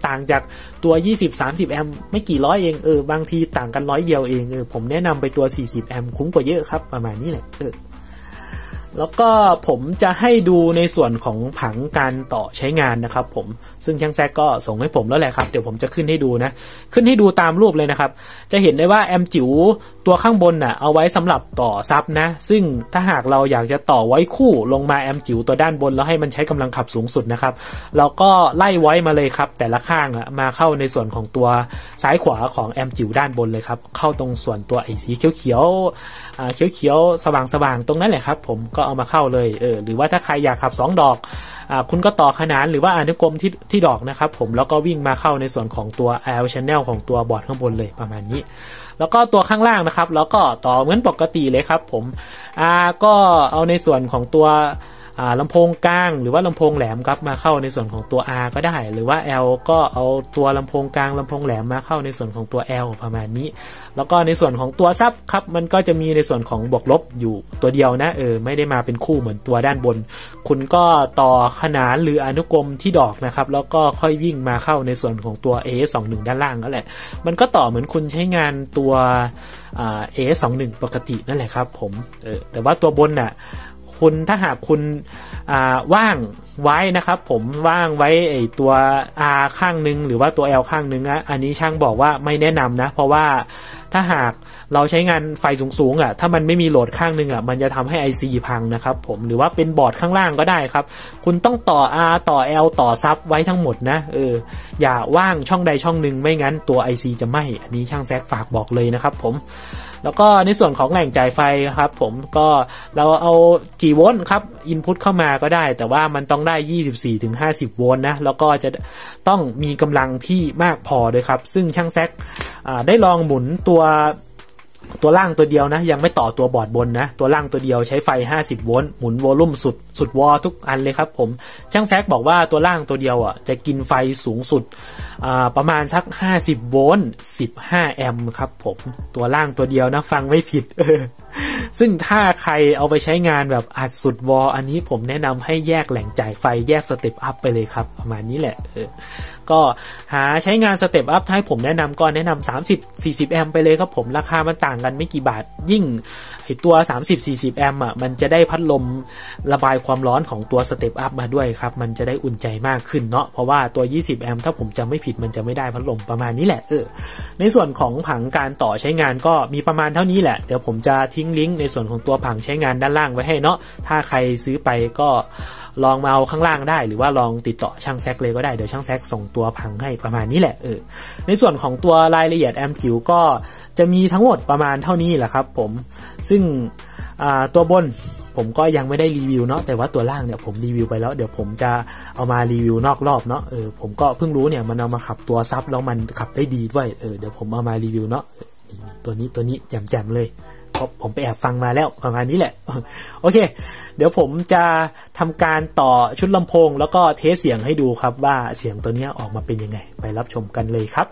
ต่างจากตัว ยี่สิบ สามสิบ แอมป์ไม่กี่ร้อยเองเออบางทีต่างกันร้อยเดียวเองเออผมแนะนำไปตัว สี่สิบ แอมป์คุ้มกว่าเยอะครับประมาณนี้แหละเออแล้วก็ผมจะให้ดูในส่วนของผังการต่อใช้งานนะครับผมซึ่งช่างแซกก็ส่งให้ผมแล้วแหละครับเดี๋ยวผมจะขึ้นให้ดูนะขึ้นให้ดูตามรูปเลยนะครับจะเห็นได้ว่าแอมจิ๋วตัวข้างบนน่ะเอาไว้สำหรับต่อซับนะซึ่งถ้าหากเราอยากจะต่อไว้คู่ลงมาแอมจิ๋วตัวด้านบนแล้วให้มันใช้กำลังขับสูงสุดนะครับเราก็ไล่ไว้มาเลยครับแต่ละข้างอ่ะมาเข้าในส่วนของตัวซ้ายขวาของแอมจิ๋วด้านบนเลยครับเข้าตรงส่วนตัวไอ้สีเขียวๆอ่าเขียวๆสว่างๆตรงนั้นแหละครับผมก็เอามาเข้าเลยเออหรือว่าถ้าใครอยากขับสองดอกอ่าคุณก็ต่อขนานหรือว่าอนุกรมที่ที่ดอกนะครับผมแล้วก็วิ่งมาเข้าในส่วนของตัว แอล channel ของตัวบอร์ดข้างบนเลยประมาณนี้แล้วก็ตัวข้างล่างนะครับแล้วก็ต่อเหมือนปกติเลยครับผมอ่าก็เอาในส่วนของตัวอ่าลำโพงกลางหรือว่าลำโพงแหลมครับมาเข้าในส่วนของตัว R ก็ได้หรือว่า L ก็เอาตัวลำโพงกลางลำโพงแหลมมาเข้าในส่วนของตัว L ประมาณนี้แล้วก็ในส่วนของตัวซับครับมันก็จะมีในส่วนของบวกลบอยู่ตัวเดียวนะเออไม่ได้มาเป็นคู่เหมือนตัวด้านบนคุณก็ต่อขนานหรืออนุกรมที่ดอกนะครับแล้วก็ค่อยวิ่งมาเข้าในส่วนของตัว เอ เอส ยี่สิบเอ็ด ด้านล่างนั่นแหละมันก็ต่อเหมือนคุณใช้งานตัวอ่า เอ เอส ยี่สิบเอ็ด ปกตินั่นแหละครับผมเออแต่ว่าตัวบนน่ะคุณถ้าหากคุณอ่าว่างไว้นะครับผมว่างไว้ไอตัว R ข้างนึงหรือว่าตัว L ข้างนึงนะอันนี้ช่างบอกว่าไม่แนะนำนะเพราะว่าถ้าหากเราใช้งานไฟสูงๆอ่ะถ้ามันไม่มีโหลดข้างนึงอ่ะมันจะทำให้ ไอ ซี พังนะครับผมหรือว่าเป็นบอร์ดข้างล่างก็ได้ครับคุณต้องต่อ R ต่อ L ต่อซับไว้ทั้งหมดนะเอออย่าว่างช่องใดช่องนึงไม่งั้นตัว ไอ ซี จะไหม้อันนี้ช่างแซกฝากบอกเลยนะครับผมแล้วก็ในส่วนของแหล่งจ่ายไฟครับผมก็เราเอากี่โวลต์ครับอินพุตเข้ามาก็ได้แต่ว่ามันต้องได้ ยี่สิบสี่ถึงห้าสิบ โวลต์นะแล้วก็จะต้องมีกำลังที่มากพอด้วยครับซึ่งช่างแซกได้ลองหมุนตัวตัวล่างตัวเดียวนะยังไม่ต่อตัวบอร์ดบนนะตัวล่างตัวเดียวใช้ไฟห้าสิบโวลต์หมุนโวลุ่มสุดสุดวอทุกอันเลยครับผมช่างแซกบอกว่าตัวล่างตัวเดียวอ่ะจะกินไฟสูงสุดอ่าประมาณสักห้าสิบโวลต์สิบห้าแอมป์ครับผมตัวล่างตัวเดียวนะฟังไม่ผิดเออซึ่งถ้าใครเอาไปใช้งานแบบอัดสุดวออันนี้ผมแนะนำให้แยกแหล่งจ่ายไฟแยกสเต็ปอัพไปเลยครับประมาณนี้แหละเออก็หาใช้งานสเต็ปอัพให้ผมแนะนำก็แนะนำสามสิบ สี่สิบแอมป์ไปเลยครับผมราคามันต่างกันไม่กี่บาทยิ่งไอตัวสามสิบ สี่สิบแอมป์อ่ะมันจะได้พัดลมระบายความร้อนของตัวสเต็ปอัพมาด้วยครับมันจะได้อุ่นใจมากขึ้นเนาะเพราะว่าตัวยี่สิบแอมป์ถ้าผมจำไม่ผิดมันจะไม่ได้พัดลมประมาณนี้แหละเออในส่วนของผังการต่อใช้งานก็มีประมาณเท่านี้แหละเดี๋ยวผมจะทิ้งลิงก์ในส่วนของตัวผังใช้งานด้านล่างไว้ให้เนาะถ้าใครซื้อไปก็ลองมาเอาข้างล่างได้หรือว่าลองติดต่อช่างแซกเลยก็ได้เดี๋ยวช่างแซกส่งตัวผังให้ประมาณนี้แหละเออในส่วนของตัวรายละเอียดแอมจิ๋วก็จะมีทั้งหมดประมาณเท่านี้แหละครับผมซึ่งตัวบนผมก็ยังไม่ได้รีวิวเนาะแต่ว่าตัวล่างเนี่ยผมรีวิวไปแล้วเดี๋ยวผมจะเอามารีวิวนอกรอบเนาะเออผมก็เพิ่งรู้เนี่ยมันเอามาขับตัวซับแล้วมันขับได้ดีด้วยเออเดี๋ยวผมเอามารีวิวเนาะตัวนี้ตัวนี้แจ่มๆเลยผมไปแอบฟังมาแล้วประมาณนี้แหละโอเคเดี๋ยวผมจะทำการต่อชุดลำโพงแล้วก็เทสเสียงให้ดูครับว่าเสียงตัวนี้ออกมาเป็นยังไงไปรับชมกันเลยครับ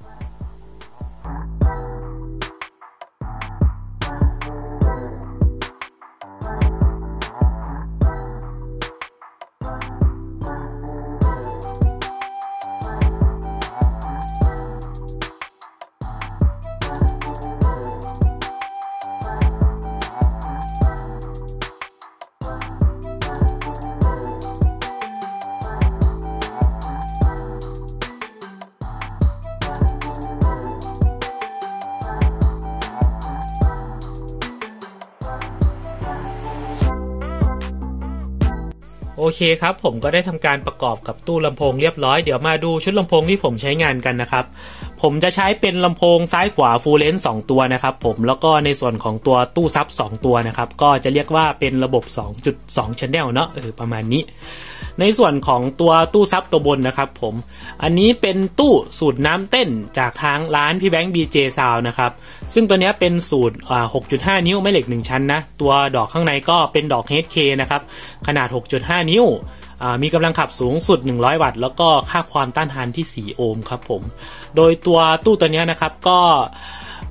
โอเคครับผมก็ได้ทำการประกอบกับตู้ลำโพงเรียบร้อยเดี๋ยวมาดูชุดลำโพงที่ผมใช้งานกันนะครับผมจะใช้เป็นลำโพงซ้ายขวาฟูลเลนส์สองตัวนะครับผมแล้วก็ในส่วนของตัวตู้ซับสองตัวนะครับก็จะเรียกว่าเป็นระบบ สองจุดสอง channel เนาะเออประมาณนี้ในส่วนของตัวตู้ซับตัวบนนะครับผมอันนี้เป็นตู้สูตรน้ำเต้นจากทางร้านพี่แบงค์ บี เจ Sound นะครับซึ่งตัวนี้เป็นสูตรอ่า หกจุดห้า นิ้วแม่เหล็กหนึ่งชั้นนะตัวดอกข้างในก็เป็นดอก เอช เค นะครับขนาด หกจุดห้า นิ้วมีกำลังขับสูงสุดหนึ่งร้อยวัตต์แล้วก็ค่าความต้านทานที่สี่โอห์มครับผมโดยตัวตู้ตัวนี้นะครับก็ผ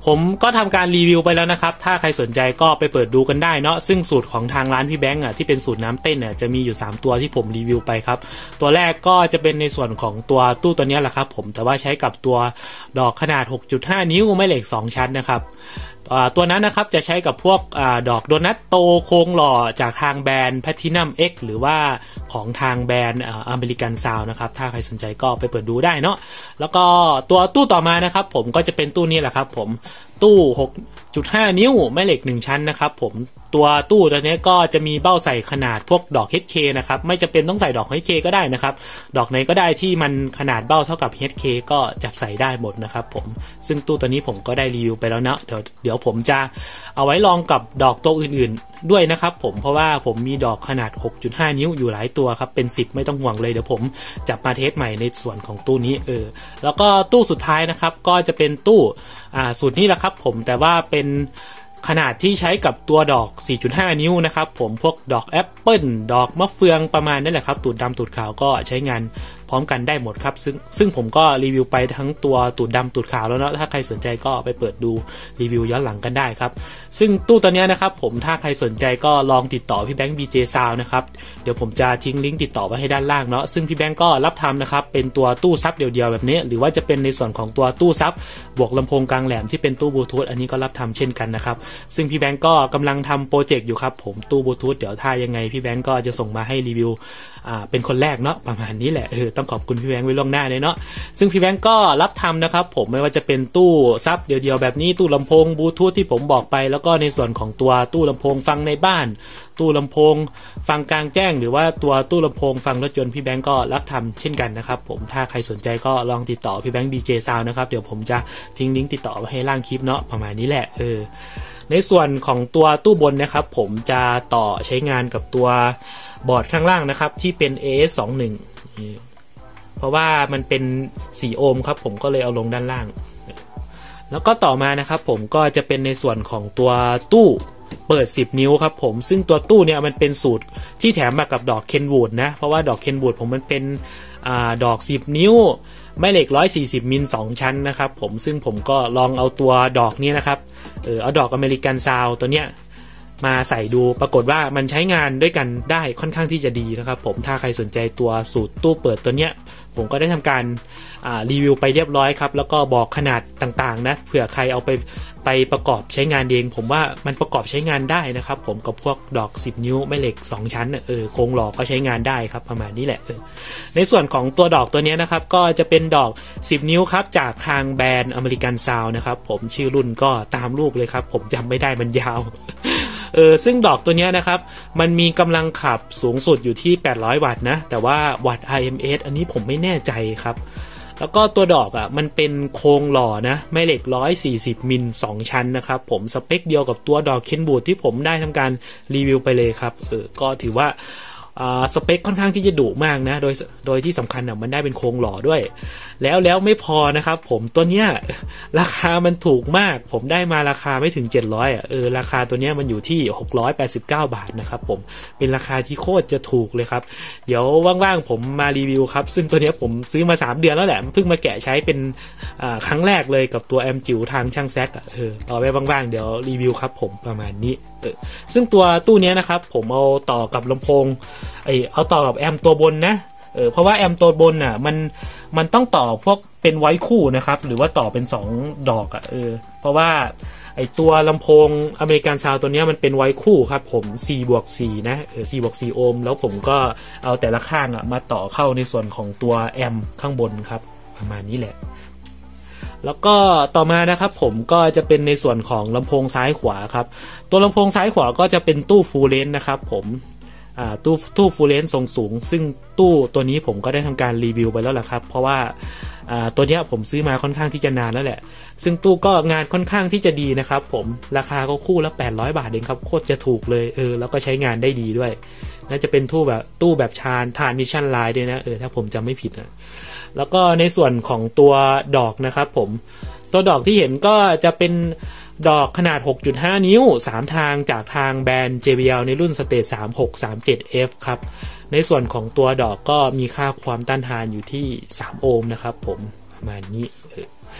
ผมก็ทำการรีวิวไปแล้วนะครับถ้าใครสนใจก็ไปเปิดดูกันได้เนาะซึ่งสูตรของทางร้านพี่แบงค์อ่ะที่เป็นสูตรน้ำเต้นเนี่ยจะมีอยู่สามตัวที่ผมรีวิวไปครับตัวแรกก็จะเป็นในส่วนของตัวตู้ตัวนี้แหละครับผมแต่ว่าใช้กับตัวดอกขนาด หกจุดห้า นิ้วแม่เหล็กสองชั้นนะครับตัวนั้นนะครับจะใช้กับพวกอดอกโดนัทโตโค้งหล่อจากทางแบรนด์ Platinum X หรือว่าของทางแบรนด์อเมริกันซาวน์นะครับถ้าใครสนใจก็ไปเปิดดูได้เนาะแล้วก็ตัวตู้ต่อมานะครับผมก็จะเป็นตู้นี้แหละครับผมตู้ หกจุดห้า นิ้วแม่เหล็กหนึ่งชั้นนะครับผมตัวตู้ตัวนี้ก็จะมีเบ้าใส่ขนาดพวกดอก เอช เค นะครับไม่จำเป็นต้องใส่ดอก เอช เค ก็ได้นะครับดอกไหนก็ได้ที่มันขนาดเบ้าเท่ากับ เอช เค ก็จับใส่ได้หมดนะครับผมซึ่งตู้ตัวนี้ผมก็ได้รีวิวไปแล้วนะเดี๋ยวเดี๋ยวผมจะเอาไว้ลองกับดอกตัวอื่นๆด้วยนะครับผมเพราะว่าผมมีดอกขนาด หกจุดห้า นิ้วอยู่หลายตัวครับเป็นสิบไม่ต้องห่วงเลยเดี๋ยวผมจับมาเทสใหม่ในส่วนของตู้นี้เออแล้วก็ตู้สุดท้ายนะครับก็จะเป็นตู้อ่าสูตรนี้แหละครับผมแต่ว่าเป็นขนาดที่ใช้กับตัวดอก สี่จุดห้า นิ้วนะครับผมพวกดอกแอปเปิลดอกมะเฟืองประมาณนั่นแหละครับตูดดำตูดขาวก็ใช้งานพร้อมกันได้หมดครับซึ่งซึ่งผมก็รีวิวไปทั้งตัวตูดดำตูดขาวแล้วเนาะถ้าใครสนใจก็ไปเปิดดูรีวิวย้อนหลังกันได้ครับซึ่งตู้ตัวนี้นะครับผมถ้าใครสนใจก็ลองติดต่อพี่แบงค์ บี เจ Sound นะครับเดี๋ยวผมจะทิ้งลิงก์ติดต่อไว้ให้ด้านล่างเนาะซึ่งพี่แบงค์ก็รับทำนะครับเป็นตัวตู้ซับเดี่ยวๆแบบนี้หรือว่าจะเป็นในส่วนของตัวตู้ซับบวกลำโพงกลางแหลมที่เป็นตู้บลูทูธอันนี้ก็รับทำเช่นกันนะครับซึ่งพี่แบงค์ก็กำลังทำโปรเจกต์อยู่ครับผมตู้บลูทูธเดี๋ยวถ้ายังไงพี่แบงค์ก็จะส่งมาให้รีวิวอ่าเป็นคนแรกเนาะประมาณนี้แหละเออต้องขอบคุณพี่แบงค์ไว้ล่วงหน้าเลยเนาะซึ่งพี่แบงค์ก็รับทำนะครับผมไม่ว่าจะเป็นตู้ซับเดี่ยวๆแบบนี้ตู้ลำโพงบลูทูธที่ผมบอกไปแล้วก็ในส่วนของตัวตู้ลำโพงฟังในบ้านตู้ลำโพงฟังกลางแจ้งหรือว่าตัวตู้ลำโพงฟังรถยนต์พี่แบงค์ก็รับทำเช่นกันนะครับผมถ้าใครสนใจก็ลองติดต่อพี่แบงค์ บี เจ Sound นะครับเดี๋ยวผมจะทิ้งลิงก์ติดต่อไว้ให้ล่างคลิปเนาะประมาณนี้แหละเออในส่วนของตัวตู้บนนะครับผมจะต่อใช้งานกับตัวบอร์ดข้างล่างนะครับที่เป็น เอ เอส สองสิบเอ็ด เพราะว่ามันเป็นสี่โอห์มครับผมก็เลยเอาลงด้านล่างแล้วก็ต่อมานะครับผมก็จะเป็นในส่วนของตัวตู้เปิดสิบนิ้วครับผมซึ่งตัวตู้เนี่ยมันเป็นสูตรที่แถมมากับดอกเคนวูดนะเพราะว่าดอกเคนวูดผมมันเป็นอ่าดอกสิบนิ้วแม่เหล็กหนึ่งร้อยสี่สิบมิลสองชั้นนะครับผมซึ่งผมก็ลองเอาตัวดอกนี้นะครับเออเอาดอกอเมริกันซาวตัวเนี้ยมาใส่ดูปรากฏว่ามันใช้งานด้วยกันได้ค่อนข้างที่จะดีนะครับผมถ้าใครสนใจตัวสูตรตู้เปิดตัวเนี้ยผมก็ได้ทำการรีวิวไปเรียบร้อยครับแล้วก็บอกขนาดต่างๆนะเผื่อใครเอาไปไปประกอบใช้งานเองผมว่ามันประกอบใช้งานได้นะครับผมกับพวกดอกสิบนิ้วแม่เหล็กสองชั้นเออโครงหล่อก็ใช้งานได้ครับประมาณนี้แหละเออในส่วนของตัวดอกตัวนี้นะครับก็จะเป็นดอกสิบนิ้วครับจากทางแบรนด์อเมริกันซาวน์นะครับผมชื่อรุ่นก็ตามรูปเลยครับผมจำไม่ได้มันยาวเออซึ่งดอกตัวนี้นะครับมันมีกำลังขับสูงสุดอยู่ที่แปดร้อยวัตต์นะแต่ว่าวัตต์ ไอ เอ็ม เอส อันนี้ผมไม่แน่ใจครับแล้วก็ตัวดอกอ่ะมันเป็นโครงหล่อนะแม่เหล็กหนึ่งร้อยสี่สิบมิลสองชั้นนะครับผมสเปคเดียวกับตัวดอกเคนบูดที่ผมได้ทำการรีวิวไปเลยครับเออก็ถือว่าสเปคค่อนข้างที่จะดุมากนะโดยโดยที่สำคัญอ่ะมันได้เป็นโครงหล่อด้วยแล้วแล้วไม่พอนะครับผมตัวเนี้ยราคามันถูกมากผมได้มาราคาไม่ถึงเจ็ดร้อยอ่ะเออราคาตัวเนี้ยมันอยู่ที่หกร้อยแปดสิบเก้าบาทนะครับผมเป็นราคาที่โคตรจะถูกเลยครับเดี๋ยวว่างๆผมมารีวิวครับซึ่งตัวเนี้ยผมซื้อมาสามเดือนแล้วแหละเพิ่งมาแกะใช้เป็นครั้งแรกเลยกับตัวแอมจิ๋วทางช่างแซกอ่ะเออต่อไปว่างๆเดี๋ยวรีวิวครับผมประมาณนี้เออซึ่งตัวตู้เนี้ยนะครับผมเอาต่อกับลำโพงไอเอาต่อกับแอมตัวบนนะเออเพราะว่าแอมตัวบนน่ะมันมันต้องต่อพวกเป็นไว้คู่นะครับหรือว่าต่อเป็นสองดอกอ่ะเออเพราะว่าไอตัวลำโพงอเมริกันซาวด์ตัวนี้มันเป็นไว้คู่ครับผม สี่บวกสี่ นะเออ สี่บวกสี่ โอห์มแล้วผมก็เอาแต่ละข้างอ่ะมาต่อเข้าในส่วนของตัวแอมข้างบนครับประมาณนี้แหละแล้วก็ต่อมานะครับผมก็จะเป็นในส่วนของลำโพงซ้ายขวาครับตัวลำโพงซ้ายขวาก็จะเป็นตู้ฟูลเลนส์นะครับผมอ่าตู้ตู้ฟูลเลนส์ทรงสูงซึ่งตู้ตัวนี้ผมก็ได้ทำการรีวิวไปแล้วแหละครับเพราะว่าอ่าตัวนี้ผมซื้อมาค่อนข้างที่จะนานแล้วแหละซึ่งตู้ก็งานค่อนข้างที่จะดีนะครับผมราคาก็คู่ละแปดร้อยบาทเองครับโคตรจะถูกเลยเออแล้วก็ใช้งานได้ดีด้วยน่าจะเป็นตู้แบบตู้แบบชานทรานมิชชั่นไลน์ด้วยนะเออถ้าผมจำไม่ผิดนะแล้วก็ในส่วนของตัวดอกนะครับผมตัวดอกที่เห็นก็จะเป็นดอกขนาด หกจุดห้า นิ้วสามทางจากทางแบรนด์ เจ บี แอล ในรุ่น Stage สามหกสามเจ็ด เอฟ ครับในส่วนของตัวดอกก็มีค่าความต้านทานอยู่ที่สามโอห์มนะครับผมประมาณนี้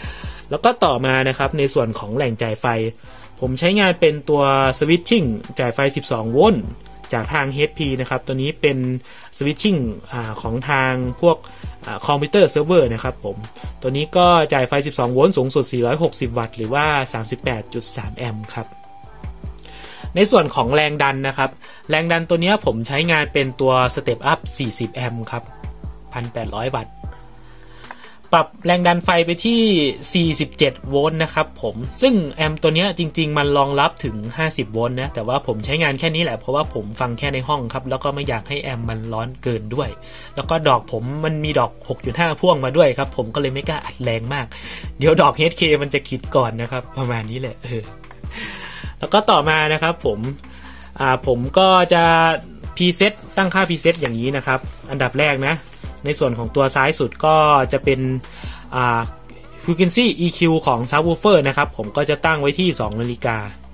แล้วก็ต่อมานะครับในส่วนของแหล่งจ่ายไฟผมใช้งานเป็นตัว Switching จ่ายไฟสิบสองโวลต์จากทาง เอช พี นะครับตัวนี้เป็น Switching อ่าของทางพวกคอมพิวเตอร์เซิร์ฟเวอร์นะครับผมตัวนี้ก็จ่ายไฟสิบสองโวลต์สูงสุดสี่ร้อยหกสิบวัตต์หรือว่า สามสิบแปดจุดสาม แอมป์ครับในส่วนของแรงดันนะครับแรงดันตัวนี้ผมใช้งานเป็นตัว Step Up สี่สิบ แอมป์ครับ หนึ่งพันแปดร้อย วัตต์ปรับแรงดันไฟไปที่สี่สิบเจ็ดโวลต์นะครับผมซึ่งแอมป์ตัวนี้จริงๆมันรองรับถึงห้าสิบโวลต์นะแต่ว่าผมใช้งานแค่นี้แหละเพราะว่าผมฟังแค่ในห้องครับแล้วก็ไม่อยากให้แอมป์มันร้อนเกินด้วยแล้วก็ดอกผมมันมีดอก หกจุดห้า พ่วงมาด้วยครับผมก็เลยไม่กล้าอัดแรงมากเดี๋ยวดอก เอช เค มันจะคิดก่อนนะครับประมาณนี้แหละเออแล้วก็ต่อมานะครับผมอ่าผมก็จะพรีเซตตั้งค่าพรีเซตอย่างนี้นะครับอันดับแรกนะในส่วนของตัวซ้ายสุดก็จะเป็นอ่า frequency อี คิว ของ subwoofer นะครับผมก็จะตั้งไว้ที่สองนาฬิกา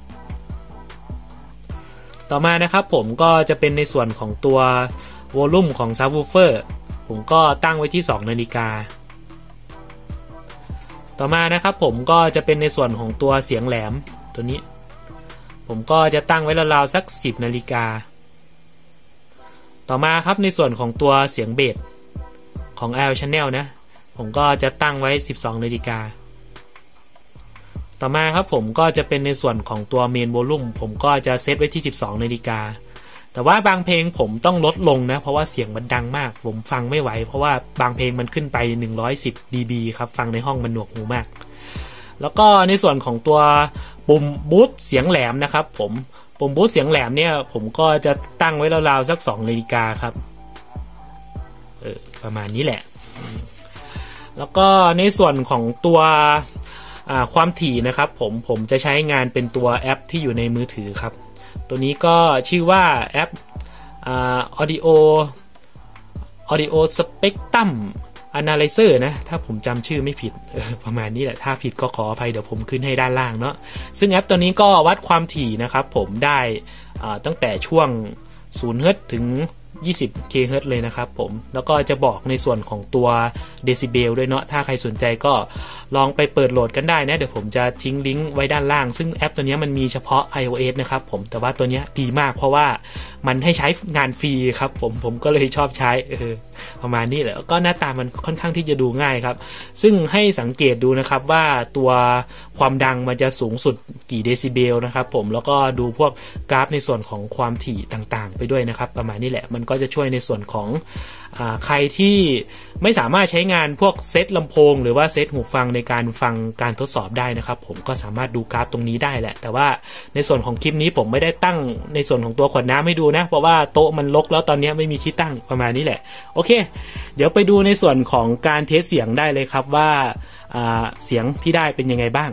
ต่อมานะครับผมก็จะเป็นในส่วนของตัว volume ของ subwoofer ผมก็ตั้งไว้ที่สองนาฬิกาต่อมานะครับผมก็จะเป็นในส่วนของตัวเสียงแหลมตัวนี้ผมก็จะตั้งไว้ราวๆสักสิบนาฬิกาต่อมาครับในส่วนของตัวเสียงเบสของ แอล Channel นะผมก็จะตั้งไว้สิบสองนาฬิกาต่อมาครับผมก็จะเป็นในส่วนของตัว Main Volume ผมก็จะเซตไว้ที่สิบสองนาฬิกาแต่ว่าบางเพลงผมต้องลดลงนะเพราะว่าเสียงมันดังมากผมฟังไม่ไหวเพราะว่าบางเพลงมันขึ้นไปหนึ่งร้อยสิบ ดี บี ครับฟังในห้องมันหนวกหูมากแล้วก็ในส่วนของตัวปุ่มบูสต์เสียงแหลมนะครับผมปุ่มบูสต์เสียงแหลมเนี่ยผมก็จะตั้งไว้ราวๆสักสองนาฬิกาครับเออประมาณนี้แหละแล้วก็ในส่วนของตัวความถี่นะครับผมผมจะใช้งานเป็นตัวแอปที่อยู่ในมือถือครับตัวนี้ก็ชื่อว่าแอป Audio Audio Spectrum Analyzer นะถ้าผมจำชื่อไม่ผิดประมาณนี้แหละถ้าผิดก็ขออภัยเดี๋ยวผมขึ้นให้ด้านล่างเนาะซึ่งแอปตัวนี้ก็วัดความถี่นะครับผมได้ตั้งแต่ช่วงศูนย์เฮิร์ตซ์ถึงยี่สิบเคเฮิร์ตซ์เลยนะครับผมแล้วก็จะบอกในส่วนของตัวเดซิเบลด้วยเนาะถ้าใครสนใจก็ลองไปเปิดโหลดกันได้นะเดี๋ยวผมจะทิ้งลิงก์ไว้ด้านล่างซึ่งแอปตัวนี้มันมีเฉพาะ iOS นะครับผมแต่ว่าตัวนี้ดีมากเพราะว่ามันให้ใช้งานฟรีครับผมผมก็เลยชอบใช้เออประมาณนี้แหละก็หน้าตามันค่อนข้างที่จะดูง่ายครับซึ่งให้สังเกตดูนะครับว่าตัวความดังมันจะสูงสุดกี่เดซิเบลนะครับผมแล้วก็ดูพวกกราฟในส่วนของความถี่ต่างๆไปด้วยนะครับประมาณนี้แหละมันก็จะช่วยในส่วนของอ่าใครที่ไม่สามารถใช้งานพวกเซตลำโพงหรือว่าเซตหูฟังในการฟังการทดสอบได้นะครับผมก็สามารถดูกราฟตรงนี้ได้แหละแต่ว่าในส่วนของคลิปนี้ผมไม่ได้ตั้งในส่วนของตัวขวดน้ำให้ดูนะเพราะว่าโต๊ะมันรกแล้วตอนนี้ไม่มีที่ตั้งประมาณนี้แหละโอเคเดี๋ยวไปดูในส่วนของการเทสเสียงได้เลยครับว่าอ่าเสียงที่ได้เป็นยังไงบ้าง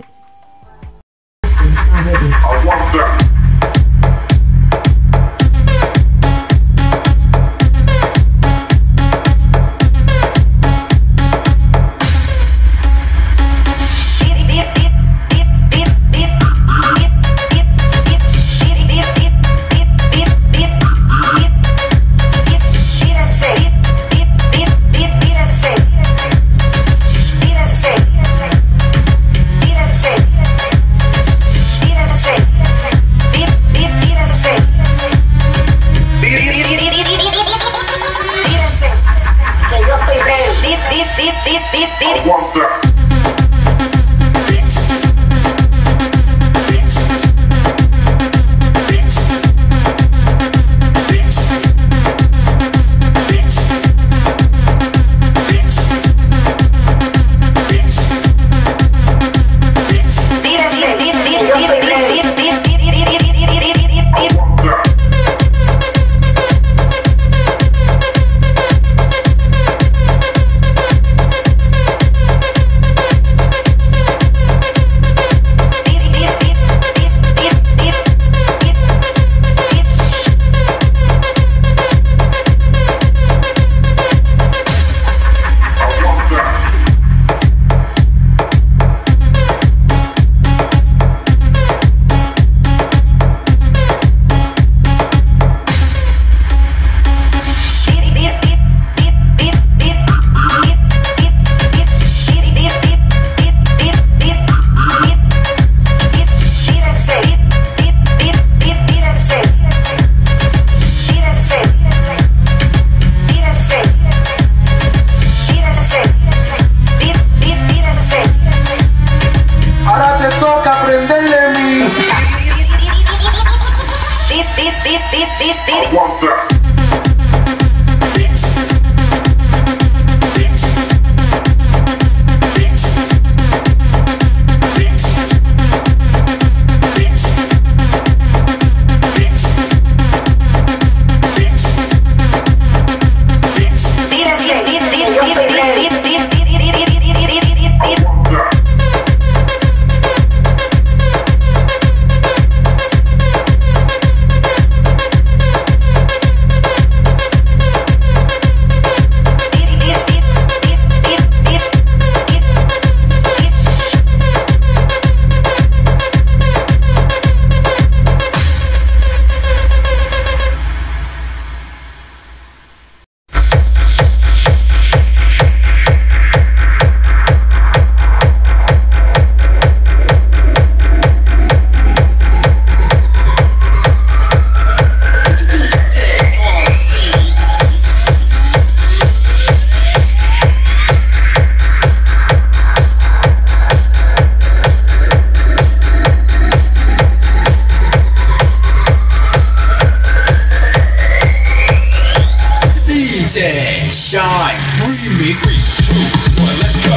Shine Remix Let's go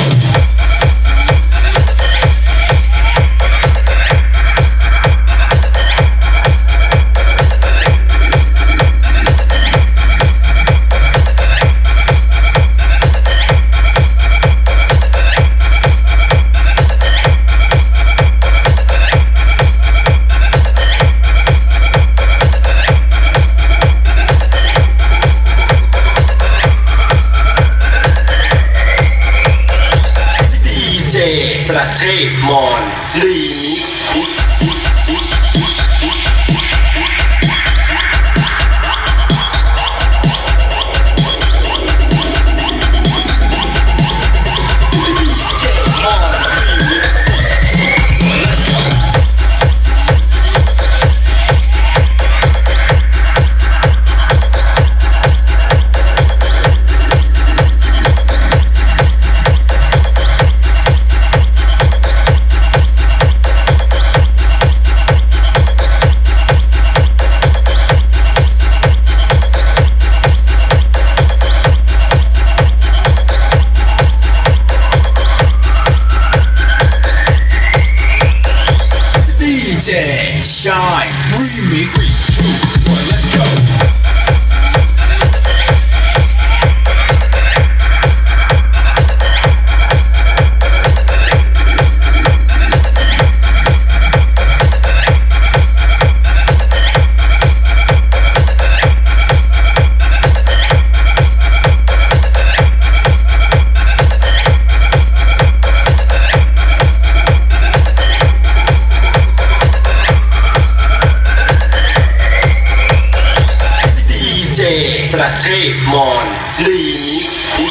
ประเทศมอญลีมิShine Remix Let's go ประเทศมอญลีมิ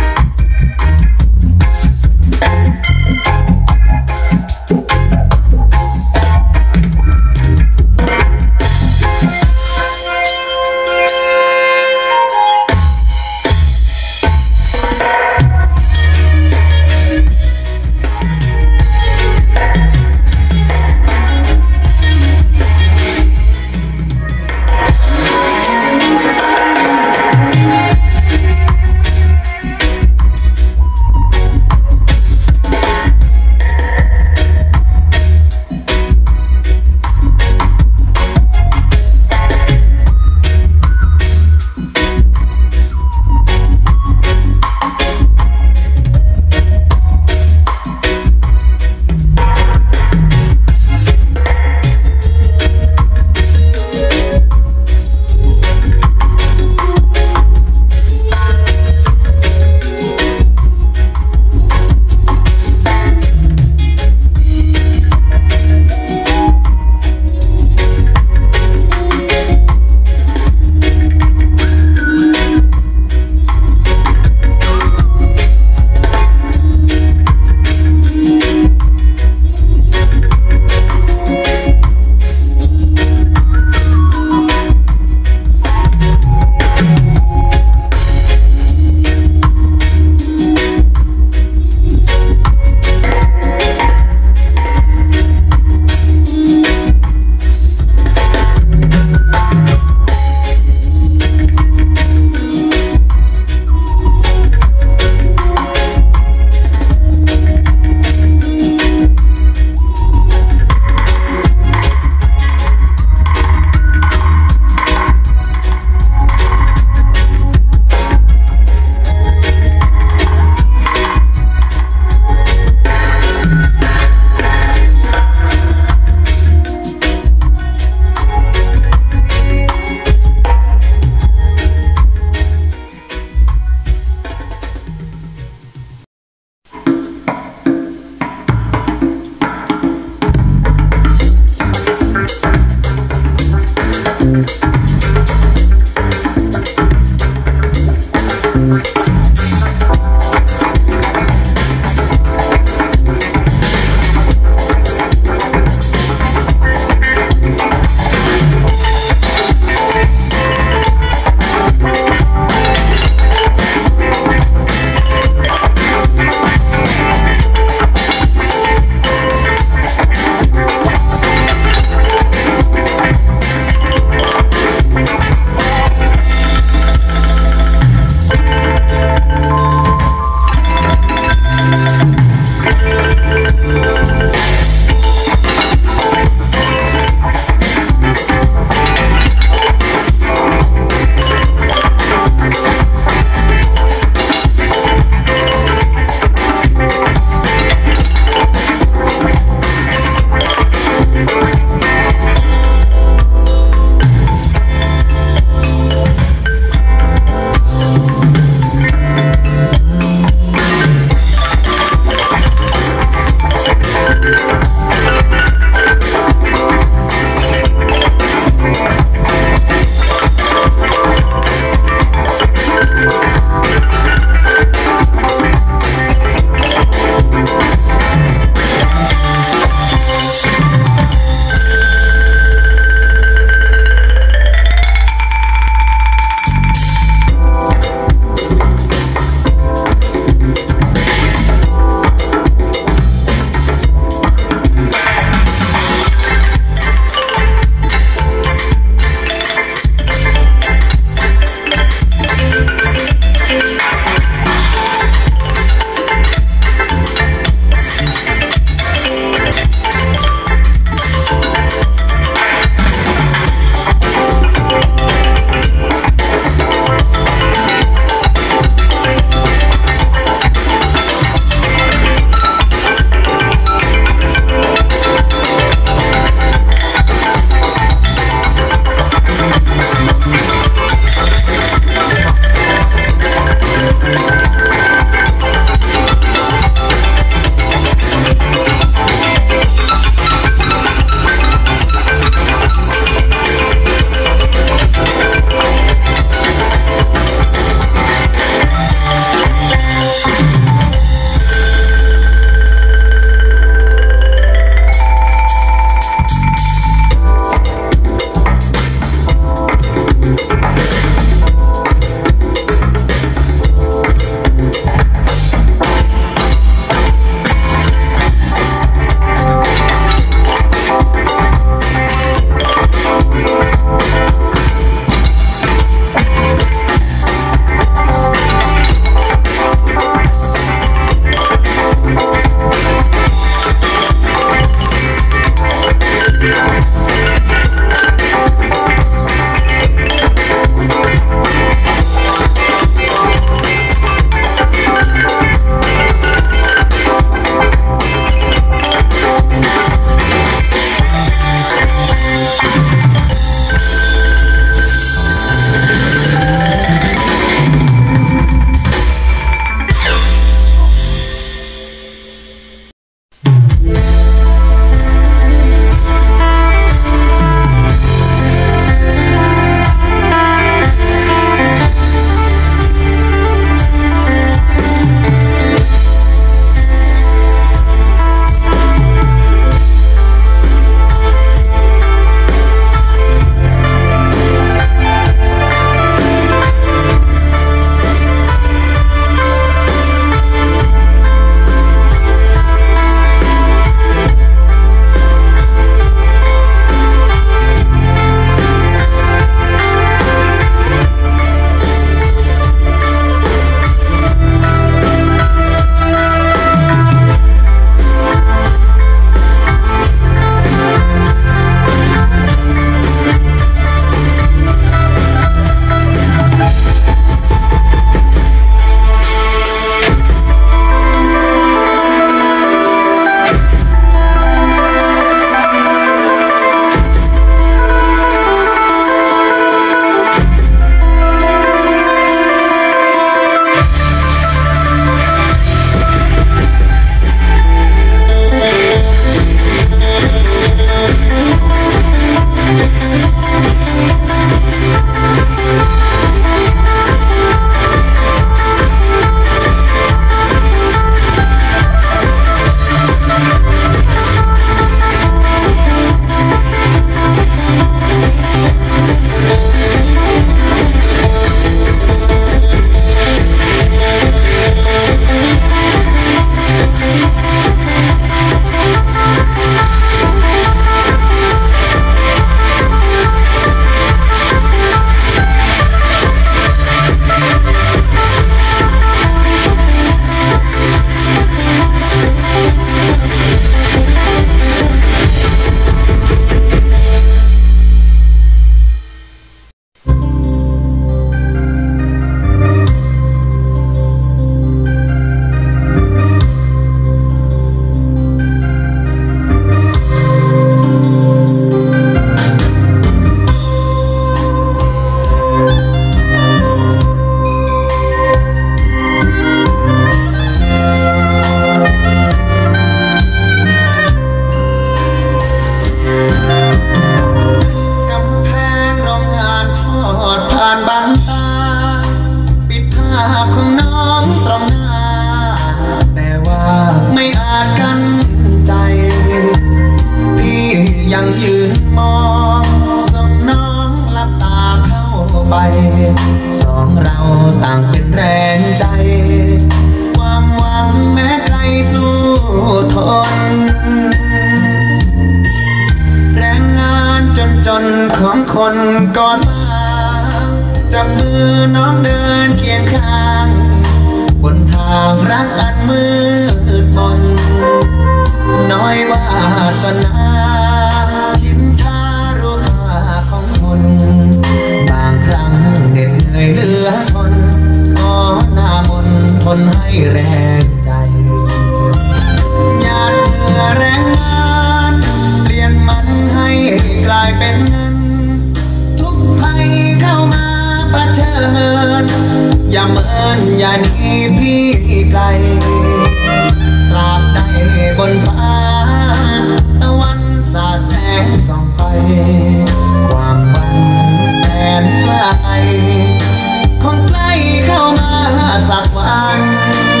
ของคนก่อสร้างจับมือน้องเดินเคียงข้างบนทางรักอันมืดมนน้อยวาสนาทิมชารู้ค่าของคนบางครั้งเหน็ดเหนื่อยเหลือทนขอหน้ามนทนให้แรงใจหยาดเหงื่อแรงงานเปลี่ยนมันให้กลายเป็นเงินทุกภัยเข้ามาเผชิญอย่าเมินอย่าหนีพี่ไกลตราบใดบนฟ้าตะวันสาดแสงส่องไปความหวังแสนไกลคงใกล้เข้ามาสักวัน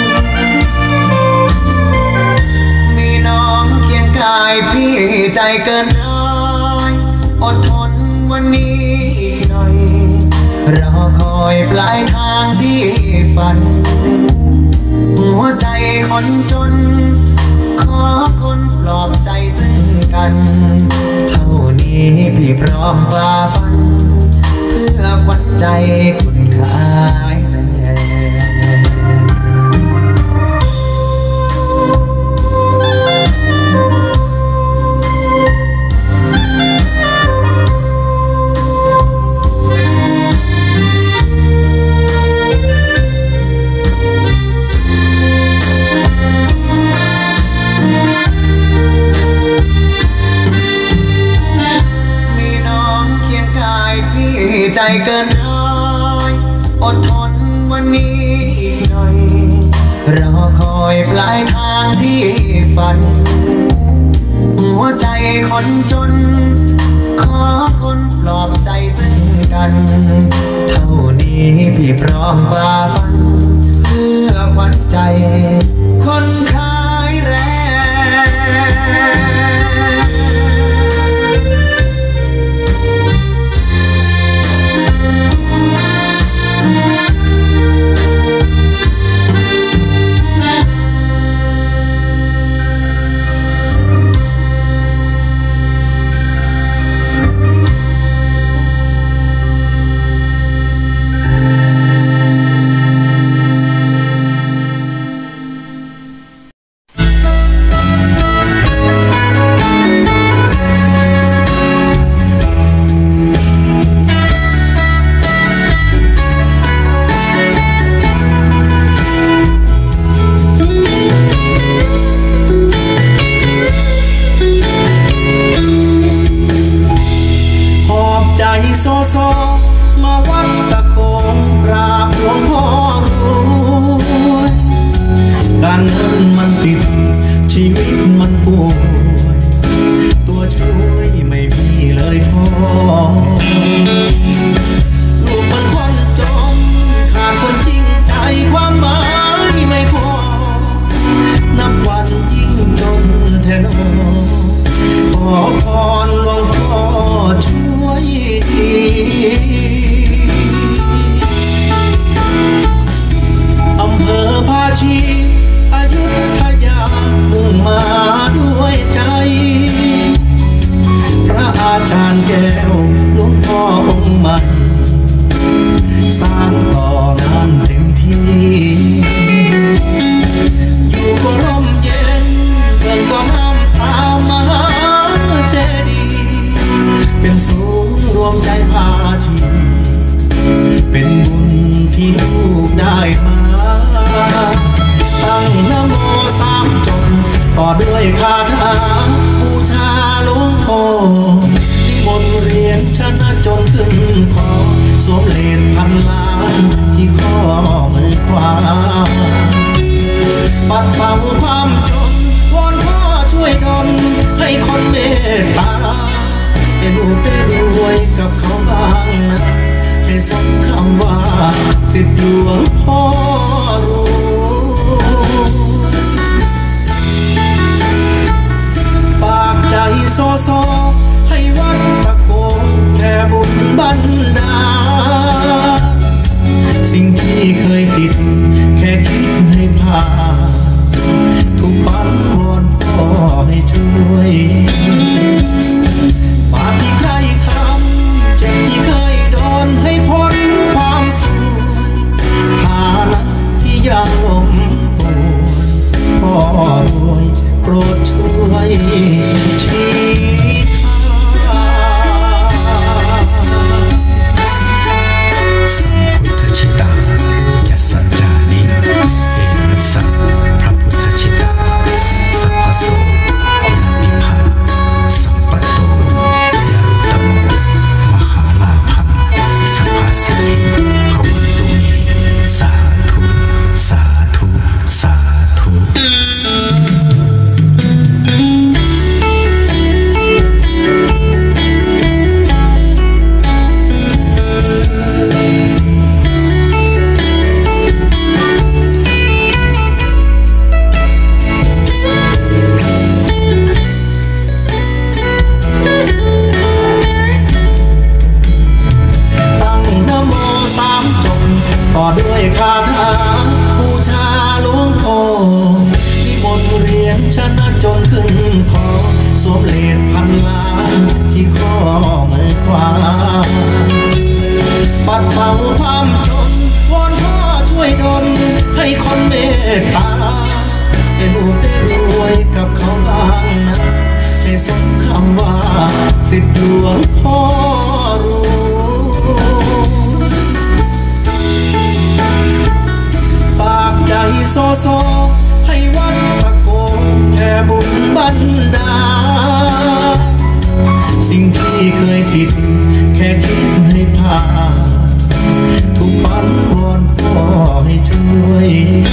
เกินร้อยอดทนวันนี้หน่อยรอคอยปลายทางที่ฝันหัวใจคนจนขอคนปลอบใจซึ่งกันเท่านี้พี่พร้อมฝ่าฟันเพื่อขวัญใจคุณขายแรงใจเกินร้อยอดทนวันนี้หน่อยรอคอยปลายทางที่ฝันหัวใจคนจนขอคนปลอบใจซึ่งกันเท่านี้พี่พร้อมฝ่าฟันเพื่อขวัญใจคนขายแรงโซโซมาวัดตะโกงกราบหลวงพ่อรวยการเงินมันติดชีวิตมันป่วยตัวช่วยไม่มีเลยพ่อลูกมันคนจนขาดคนจริงใจความหมายไม่พอนับวันยิ่งจนแทนอขอพรหลวงพ่อช่วยทีอำเภอภาชีอยุธยามุ่งมาด้วยใจพระอาจารย์แก้วหลวงพ่อองค์ใหม่สร้างต่องานเต็มที่อยู่ก็ร่มเย็นเมืองก็งามตามมหาเจดีย์เป็นศูนย์รวมใจภาชีเป็นบุญที่ลูกได้มาตั้งนะโมสามจบต่อด้วยคาถาบูชาหลวงพ่อนิมนต์เรียนชนะจนขึ้นคอสวมเหรียญพันล้านที่ข้อมือขวาปัดเป่าความจนวอนพ่อช่วยดลให้คนเมตตาให้ลูกได้รวยกับเขาบ้างนะให้สมคำว่าสิทธิหลวงพ่อรวยฝากใจโซโซให้วัดตะโกนแค่บุญบันดาลสิ่งที่เคยติดแค่คิดให้ผ่านทุกฝันวอนพ่อให้ช่วยบาปที่ใครทำเจ็บที่เคยโดนให้พ้นความสุขฐานะที่ยตตาให้ลูกได้รวยกับเขาบ้างนะให้สมคำว่าสิทธิหลวงพ่อรู้ฝากใจโซโซให้วัดตะโกแผ่บุญบันดาลสิ่งที่เคยผิดแค่คิดให้ผ่านทุกวันวอนพ่อให้ช่วย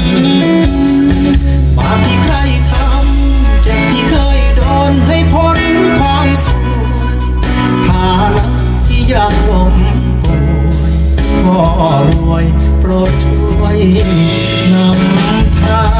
บาปที่ใครทำเจ็บที่เคยโดนให้พ้นความสุขฐานะที่ยังล้มป่วยพ่อรวยโปรดช่วยนำทาง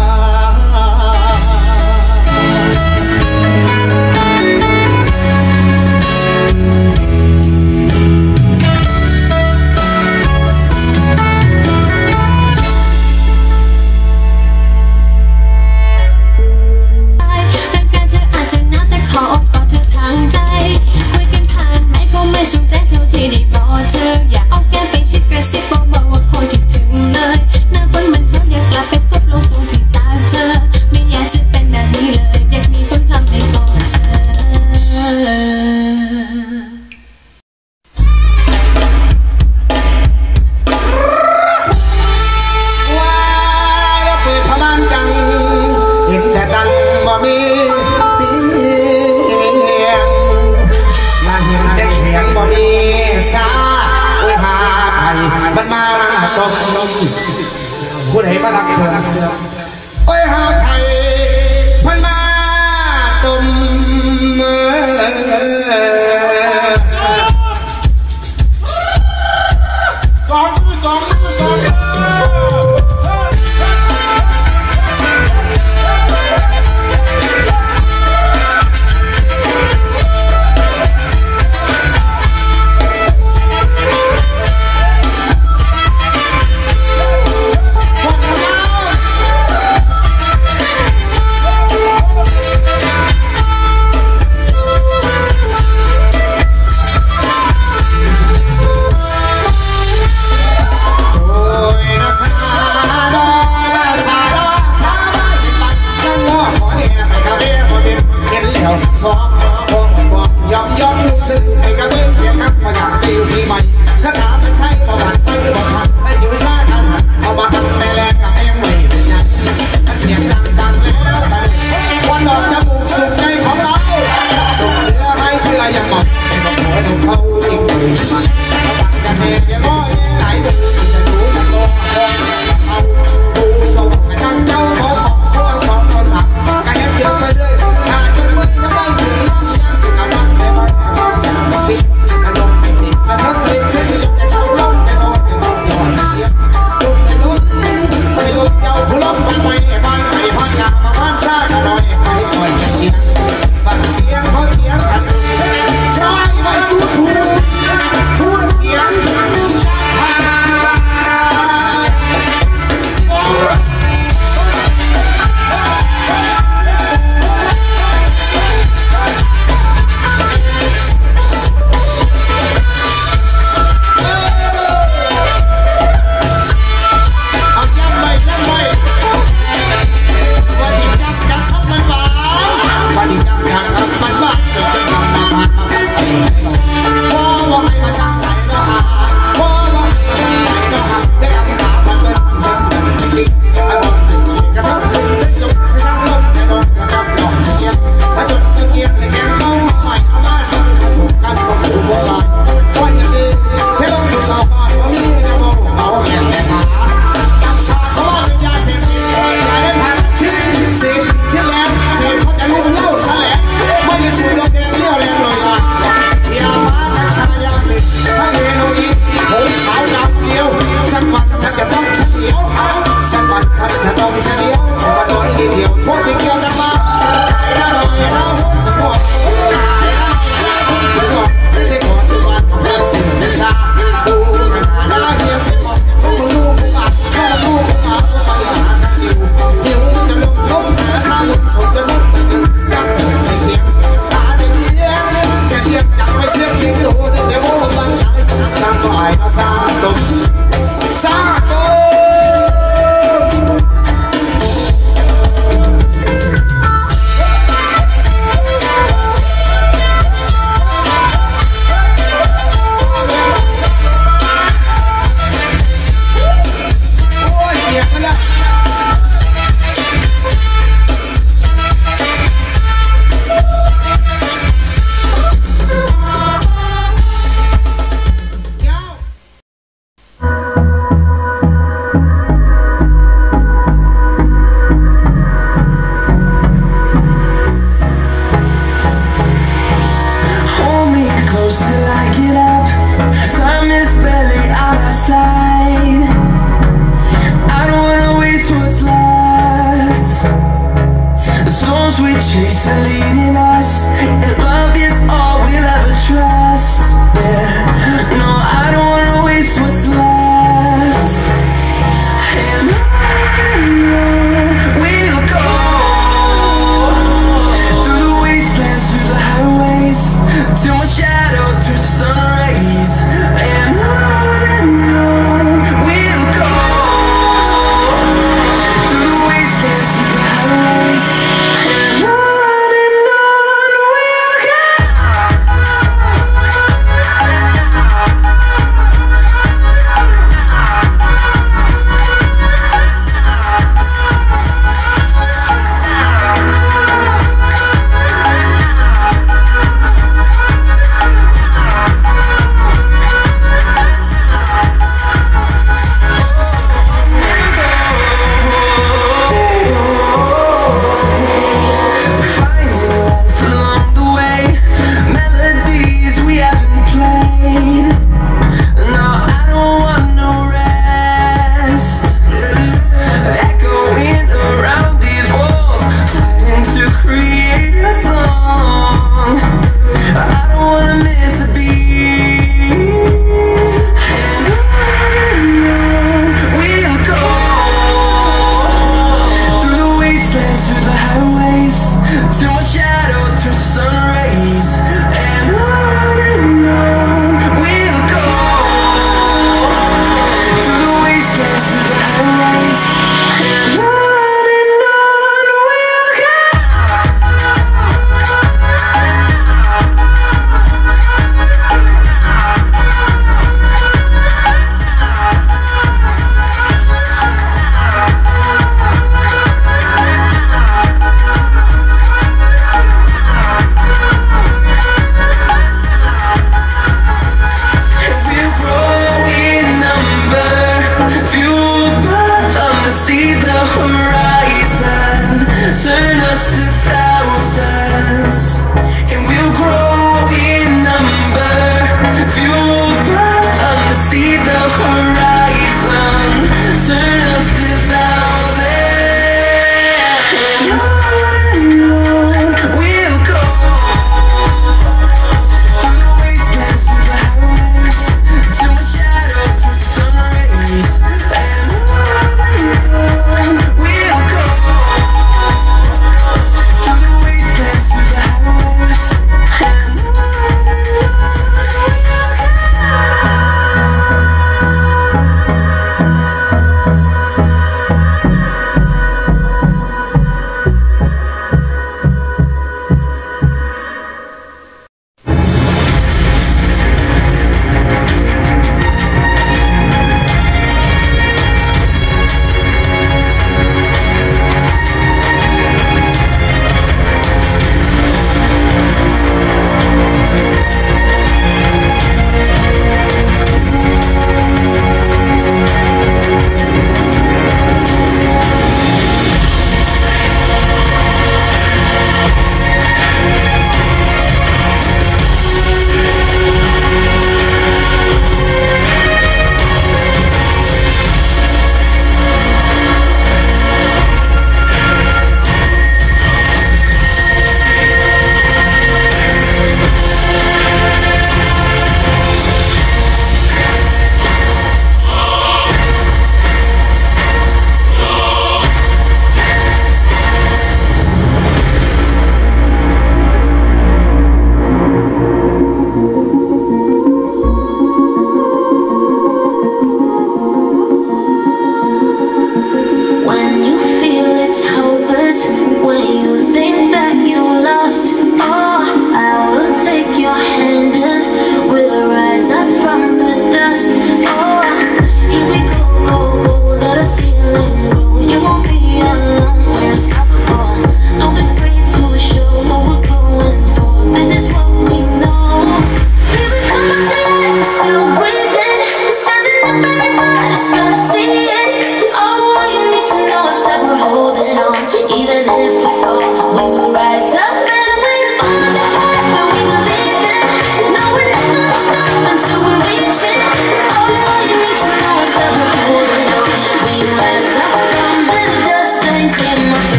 ผู้ใดมารักเธอโอ้ยหาไทยพันมาตุ่มสองมือสองมือสองมือ we chase are leading us, and love is all we'll ever trust. Yeah, no, I don't wanna waste what's left. And on we'll go, through the wastelands, through the highways, till my shadow turns to sun rays. And on and on we'll go, through the wastelands, through the highways. And on and on we'll go. Along the way, melodies we haven't played. No, I don't want no rest. Echoing around these walls, fighting to create a song. I don't wanna miss a beat. And on we'll go, through the wastelands, through the highways, till my shadow turns to sun rays. And on and on we'll go, through the wastelands, through the highways. And on and on we'll go. We'll grow in number, fueled by them to see the horizon, turn us to thousands. And we'll grow in number, fueled by them to see the horizon, turn us to thousands. And on and on we'll go, through the wastelands, through the highways, till my shadow turns to sun rays. And on and on we'll go, through the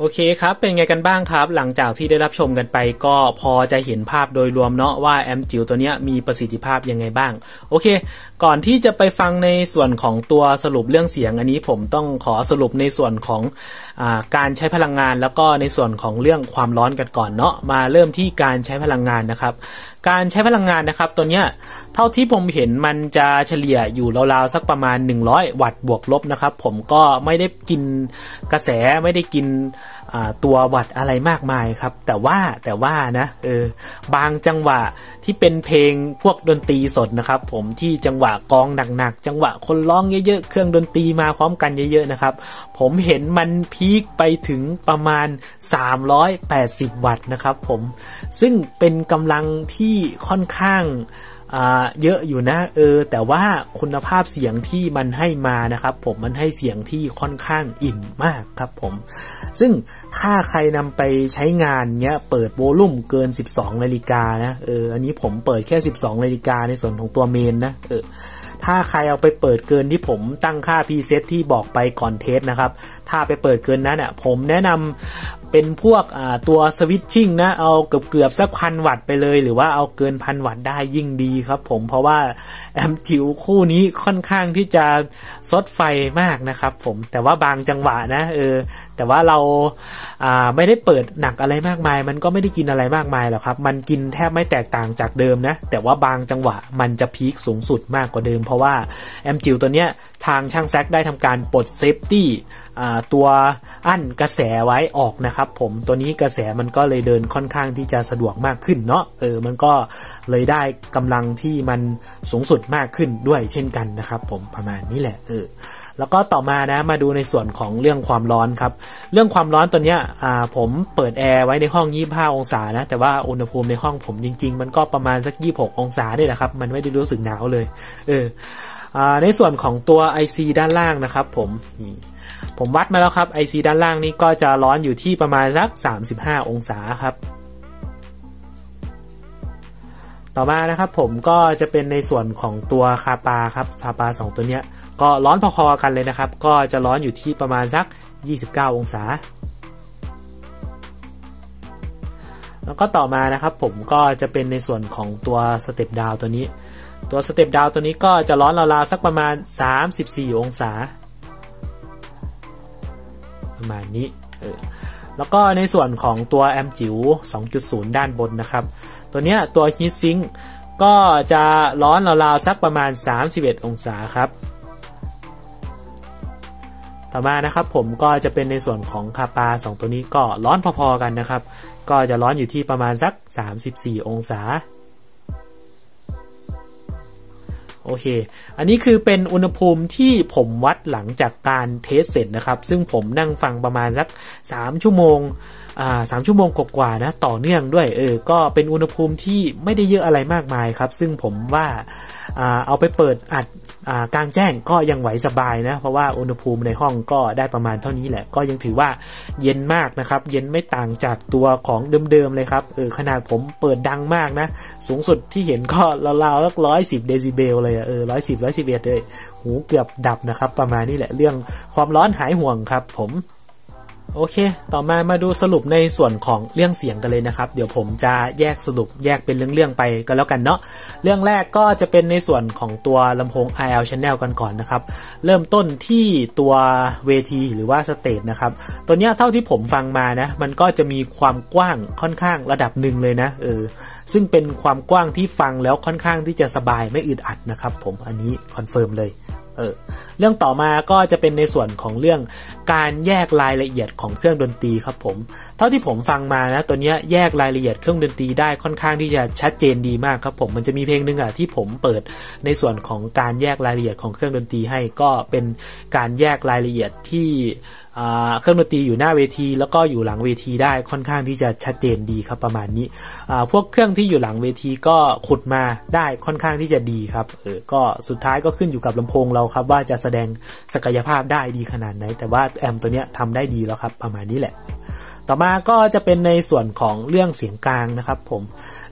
เคครับเป็นไงกันบ้างครับหลังจากที่ได้รับชมกันไปก็พอจะเห็นภาพโดยรวมเนาะว่าแอมจิ๋วตัวเนี้ยมีประสิทธิภาพยังไงบ้างโอเคก่อนที่จะไปฟังในส่วนของตัวสรุปเรื่องเสียงอันนี้ผมต้องขอสรุปในส่วนของอ่าการใช้พลังงานแล้วก็ในส่วนของเรื่องความร้อนกันก่อนเนาะมาเริ่มที่การใช้พลังงานนะครับการใช้พลังงานนะครับตัวเนี้ยเท่าที่ผมเห็นมันจะเฉลี่ยอยู่ราวๆสักประมาณหนึ่งร้อยวัตต์บวกลบนะครับผมก็ไม่ได้กินกระแสไม่ได้กินตัววัตต์อะไรมากมายครับแต่ว่าแต่ว่านะเออบางจังหวะที่เป็นเพลงพวกดนตรีสดนะครับผมที่จังหวะกลองหนักๆจังหวะคนร้องเยอะๆเครื่องดนตรีมาพร้อมกันเยอะๆนะครับผมเห็นมันพีคไปถึงประมาณสามร้อยแปดสิบวัตต์นะครับผมซึ่งเป็นกำลังที่ค่อนข้างอ่าเยอะอยู่นะเออแต่ว่าคุณภาพเสียงที่มันให้มานะครับผมมันให้เสียงที่ค่อนข้างอิ่มมากครับผมซึ่งถ้าใครนำไปใช้งานเนี้ยเปิดโวลูมเกินสิบสองนาฬิกานะเอออันนี้ผมเปิดแค่สิบสองนาฬิกาในส่วนของตัวเมนนะเออถ้าใครเอาไปเปิดเกินที่ผมตั้งค่า preset ที่บอกไปก่อนเทสนะครับถ้าไปเปิดเกินนั้นอ่ะผมแนะนำเป็นพวกอ่าตัวสวิตชิ่งนะเอาเกือบเกือบสักพันวัตต์ไปเลยหรือว่าเอาเกินพันวัตต์ได้ยิ่งดีครับผมเพราะว่าแอมจิ๋วคู่นี้ค่อนข้างที่จะซดไฟมากนะครับผมแต่ว่าบางจังหวะนะเออแต่ว่าเราอ่าไม่ได้เปิดหนักอะไรมากมายมันก็ไม่ได้กินอะไรมากมายหรอกครับมันกินแทบไม่แตกต่างจากเดิมนะแต่ว่าบางจังหวะมันจะพีคสูงสุดมากกว่าเดิมเพราะว่าแอมจิ๋วตัวเนี้ยทางช่างแซกได้ทำการปลดเซฟตี้ตัวอั้นกระแสไว้ออกนะครับผมตัวนี้กระแสมันก็เลยเดินค่อนข้างที่จะสะดวกมากขึ้นเนาะเออมันก็เลยได้กำลังที่มันสูงสุดมากขึ้นด้วยเช่นกันนะครับผมประมาณนี้แหละเออแล้วก็ต่อมานะมาดูในส่วนของเรื่องความร้อนครับเรื่องความร้อนตัวเนี้ยอ่าผมเปิดแอร์ไว้ในห้องยี่สิบห้าองศานะแต่ว่าอุณหภูมิในห้องผมจริงๆมันก็ประมาณสักยี่สิบหกองศาเนี่ยแหละครับมันไม่ได้รู้สึกหนาวเลยเอออ่าในส่วนของตัว ไอ ซี ด้านล่างนะครับผมผมวัดมาแล้วครับ ไอ ซี ด้านล่างนี่ก็จะร้อนอยู่ที่ประมาณสักสามสิบห้าองศาครับต่อมานะครับผมก็จะเป็นในส่วนของตัวคาปาครับคาปาสองตัวเนี้ยก็ร้อนพอๆกันเลยนะครับก็จะร้อนอยู่ที่ประมาณสักยี่สิบเก้าองศาแล้วก็ต่อมานะครับผมก็จะเป็นในส่วนของตัวสเต็ปดาวตัวนี้ตัวสเต็ปดาวตัวนี้ก็จะร้อนราวๆสักประมาณสามสิบสี่องศาประมาณนี้เออแล้วก็ในส่วนของตัวแอมจิ๋ว สองจุดศูนย์ ด้านบนนะครับตัวเนี้ยตัวฮีทซิงค์ก็จะร้อนราวๆสักประมาณสามสิบเอ็ดองศาครับต่อมานะครับผมก็จะเป็นในส่วนของคาปาสองตัวนี้ก็ร้อนพอๆกันนะครับก็จะร้อนอยู่ที่ประมาณสักสามสิบสี่องศาโอเคอันนี้คือเป็นอุณหภูมิที่ผมวัดหลังจากการเทสเสร็จนะครับซึ่งผมนั่งฟังประมาณสักสามชั่วโมงอ่าสามชั่วโมงกว่าๆนะต่อเนื่องด้วยเออก็เป็นอุณหภูมิที่ไม่ได้เยอะอะไรมากมายครับซึ่งผมว่าอ่าเอาไปเปิดอัดอ่ากลางแจ้งก็ยังไหวสบายนะเพราะว่าอุณหภูมิในห้องก็ได้ประมาณเท่านี้แหละก็ยังถือว่าเย็นมากนะครับเย็นไม่ต่างจากตัวของเดิมๆเลยครับเออขนาดผมเปิดดังมากนะสูงสุดที่เห็นก็ราวๆสักร้อยสิบเดซิเบลเลยเออร้อยสิบร้อยสิบเอ็ดเลยหูเกือบดับนะครับประมาณนี้แหละเรื่องความร้อนหายห่วงครับผมโอเคต่อมามาดูสรุปในส่วนของเรื่องเสียงกันเลยนะครับเดี๋ยวผมจะแยกสรุปแยกเป็นเรื่องๆไปกันแล้วกันเนาะเรื่องแรกก็จะเป็นในส่วนของตัวลำโพง ไอ แอล Channel กันก่อนนะครับเริ่มต้นที่ตัวเวทีหรือว่าสเตจนะครับตัวเนี้ยเท่าที่ผมฟังมานะมันก็จะมีความกว้างค่อนข้างระดับหนึ่งเลยนะเออซึ่งเป็นความกว้างที่ฟังแล้วค่อนข้างที่จะสบายไม่อึดอัดนะครับผมอันนี้คอนเฟิร์มเลยเออเรื่องต่อมาก็จะเป็นในส่วนของเรื่องการแยกรายละเอียดของเครื่องดนตรีครับผมเท่าที่ผมฟังมานะตัวเนี้ยแยกรายละเอียดเครื่องดนตรีได้ค่อนข้างที่จะชัดเจนดีมากครับผมมันจะมีเพลงนึงอ่ะที่ผมเปิดในส่วนของการแยกรายละเอียดของเครื่องดนตรีให้ก็เป็นการแยกรายละเอียดที่เครื่องดนตรีอยู่หน้าเวทีแล้วก็อยู่หลังเวทีได้ค่อนข้างที่จะชัดเจนดีครับประมาณนี้พวกเครื่องที่อยู่หลังเวทีก็ขุดมาได้ค่อนข้างที่จะดีครับเออก็สุดท้ายก็ขึ้นอยู่กับลำโพงเราครับว่าจะแสดงศักยภาพได้ดีขนาดไหนแต่ว่าแอมตัวเนี้ยทำได้ดีแล้วครับประมาณนี้แหละต่อมาก็จะเป็นในส่วนของเรื่องเสียงกลางนะครับผมใน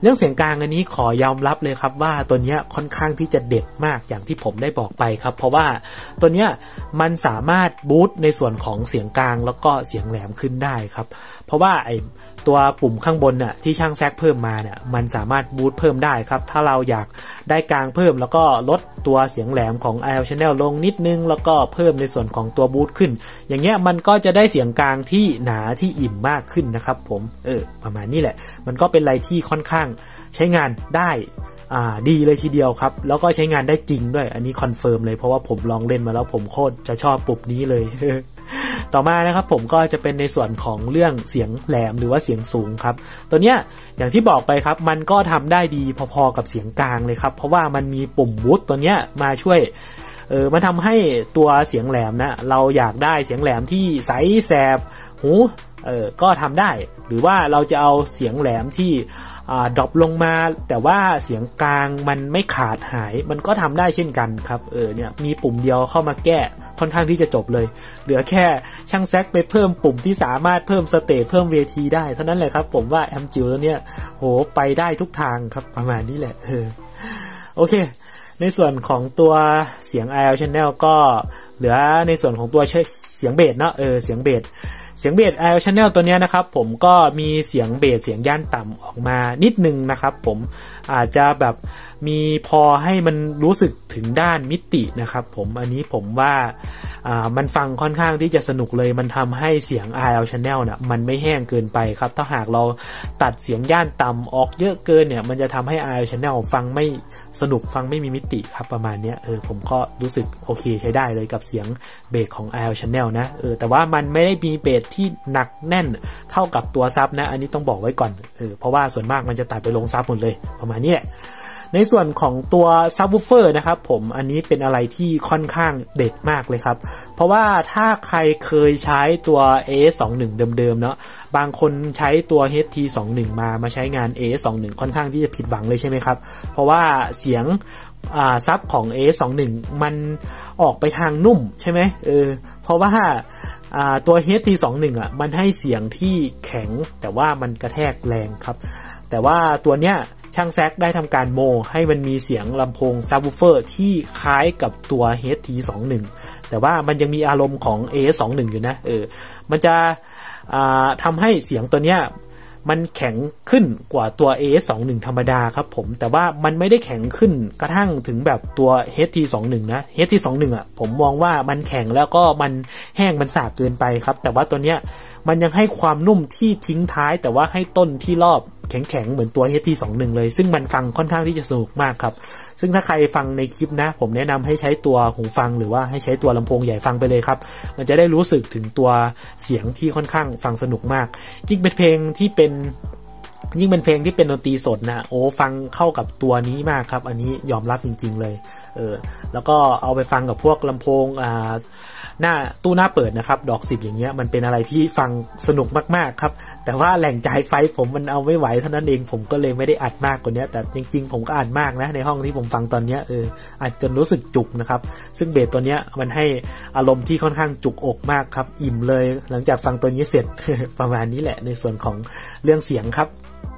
รื่องเสียงกลางอันนี้ขอยอมรับเลยครับว่าตัวเนี้ยค่อนข้างที่จะเด็ดมากอย่างที่ผมได้บอกไปครับเพราะว่าตัวเนี้ยมันสามารถบูสต์ในส่วนของเสียงกลางแล้วก็เสียงแหลมขึ้นได้ครับเพราะว่าไอตัวปุ่มข้างบนน่ะที่ช่างแซกเพิ่มมาเนี่ยมันสามารถบูสต์เพิ่มได้ครับถ้าเราอยากได้กลางเพิ่มแล้วก็ลดตัวเสียงแหลมของ ไอ แอล Channel ลงนิดนึงแล้วก็เพิ่มในส่วนของตัวบูสต์ขึ้นอย่างเงี้ยมันก็จะได้เสียงกลางที่หนาที่อิ่มมากขึ้นนะครับผมเออประมาณนี้แหละมันก็เป็นอะไรที่ค่อนข้างใช้งานได้อ่าดีเลยทีเดียวครับแล้วก็ใช้งานได้จริงด้วยอันนี้คอนเฟิร์มเลยเพราะว่าผมลองเล่นมาแล้วผมโคตรจะชอบปุ่มนี้เลย ต่อมานะครับผมก็จะเป็นในส่วนของเรื่องเสียงแหลมหรือว่าเสียงสูงครับตัวเนี้ยอย่างที่บอกไปครับมันก็ทำได้ดีพอๆกับเสียงกลางเลยครับเพราะว่ามันมีปุ่มบูสต์ตัวเนี้ยมาช่วยเออมันทำให้ตัวเสียงแหลมนะเราอยากได้เสียงแหลมที่ใสแสบหูเออก็ทำได้หรือว่าเราจะเอาเสียงแหลมที่อ่าดรอปลงมาแต่ว่าเสียงกลางมันไม่ขาดหายมันก็ทำได้เช่นกันครับเออเนี่ยมีปุ่มเดียวเข้ามาแก้ค่อนข้างที่จะจบเลยเหลือแค่ช่างแซกไปเพิ่มปุ่มที่สามารถเพิ่มสเตจเพิ่มเวทีได้เท่านั้นแหละครับผมว่าแอมจิ๋วตัวเนี้ยโหไปได้ทุกทางครับประมาณนี้แหละเออโอเคในส่วนของตัวเสียง ไอ แอล Channel ก็เหลือในส่วนของตัวเสียงเบสเนาะเออเสียงเบสเสียงเบส ไอ แอล Channel ตัวนี้นะครับผมก็มีเสียงเบสเสียงย่านต่ำออกมานิดนึงนะครับผมอาจจะแบบมีพอให้มันรู้สึกถึงด้านมิตินะครับผมอันนี้ผมว่าอ่ามันฟังค่อนข้างที่จะสนุกเลยมันทำให้เสียง ไอ แอล Channel น่ะมันไม่แห้งเกินไปครับถ้าหากเราตัดเสียงย่านต่ำออกเยอะเกินเนี่ยมันจะทำให้ ไอ แอล Channel ฟังไม่สนุกฟังไม่มีมิติครับประมาณนี้เออผมก็รู้สึกโอเคใช้ได้เลยกับเสียงเบสของ ไอ แอล Channel นะเออแต่ว่ามันไม่ได้มีเบสที่หนักแน่นเท่ากับตัวซับนะอันนี้ต้องบอกไว้ก่อนเออเพราะว่าส่วนมากมันจะตัดไปลงซับหมดเลยประมาณนี้แหละในส่วนของตัวซับวูฟเฟอร์นะครับผมอันนี้เป็นอะไรที่ค่อนข้างเด็ดมากเลยครับเพราะว่าถ้าใครเคยใช้ตัว เอ เอส ยี่สิบเอ็ด เดิมๆเนาะบางคนใช้ตัว เอช ที ยี่สิบเอ็ด มามาใช้งาน เอ เอส ยี่สิบเอ็ด ค่อนข้างที่จะผิดหวังเลยใช่ไหมครับเพราะว่าเสียงอ่าซับของ เอ เอส ยี่สิบเอ็ด มันออกไปทางนุ่มใช่ไหมเออเพราะว่าอ่าตัว เอช ที ยี่สิบเอ็ด อ่ะมันให้เสียงที่แข็งแต่ว่ามันกระแทกแรงครับแต่ว่าตัวเนี้ยช่างแซกได้ทำการโมให้มันมีเสียงลำโพงซับวูฟเฟอร์ที่คล้ายกับตัว เอช ที ยี่สิบเอ็ด แต่ว่ามันยังมีอารมณ์ของ เอ เอส ยี่สิบเอ็ด อยู่นะเออมันจะอ่าทำให้เสียงตัวเนี้ยมันแข็งขึ้นกว่าตัว เอ เอส ยี่สิบเอ็ด ธรรมดาครับผมแต่ว่ามันไม่ได้แข็งขึ้นกระทั่งถึงแบบตัว เอช ที ยี่สิบเอ็ด นะ เอช ที ยี่สิบเอ็ด อ่ะผมมองว่ามันแข็งแล้วก็มันแห้งมันสาบเกินไปครับแต่ว่าตัวเนี้ยมันยังให้ความนุ่มที่ทิ้งท้ายแต่ว่าให้ต้นที่รอบแข็งๆเหมือนตัว เอช ที ยี่สิบเอ็ด เลยซึ่งมันฟังค่อนข้างที่จะสนุกมากครับซึ่งถ้าใครฟังในคลิปนะผมแนะนำให้ใช้ตัวหูฟังหรือว่าให้ใช้ตัวลำโพงใหญ่ฟังไปเลยครับมันจะได้รู้สึกถึงตัวเสียงที่ค่อนข้างฟังสนุกมากยิ่งเป็นเพลงที่เป็นยิ่งเป็นเพลงที่เป็นดนตรีสดนะโอ้ฟังเข้ากับตัวนี้มากครับอันนี้ยอมรับจริงๆเลยเออแล้วก็เอาไปฟังกับพวกลำโพงอ่าหน้าตู้หน้าเปิดนะครับดอกสิบอย่างเงี้ยมันเป็นอะไรที่ฟังสนุกมากๆครับแต่ว่าแหล่งจ่ายไฟผมมันเอาไม่ไหวเท่านั้นเองผมก็เลยไม่ได้อัดมากกว่านี้แต่จริงๆผมก็อัดมากนะในห้องที่ผมฟังตอนเนี้ยเอออัดจนรู้สึกจุกนะครับซึ่งเบสตัวเนี้ยมันให้อารมณ์ที่ค่อนข้างจุกอกมากครับอิ่มเลยหลังจากฟังตัวนี้เสร็จ ประมาณนี้แหละในส่วนของเรื่องเสียงครับ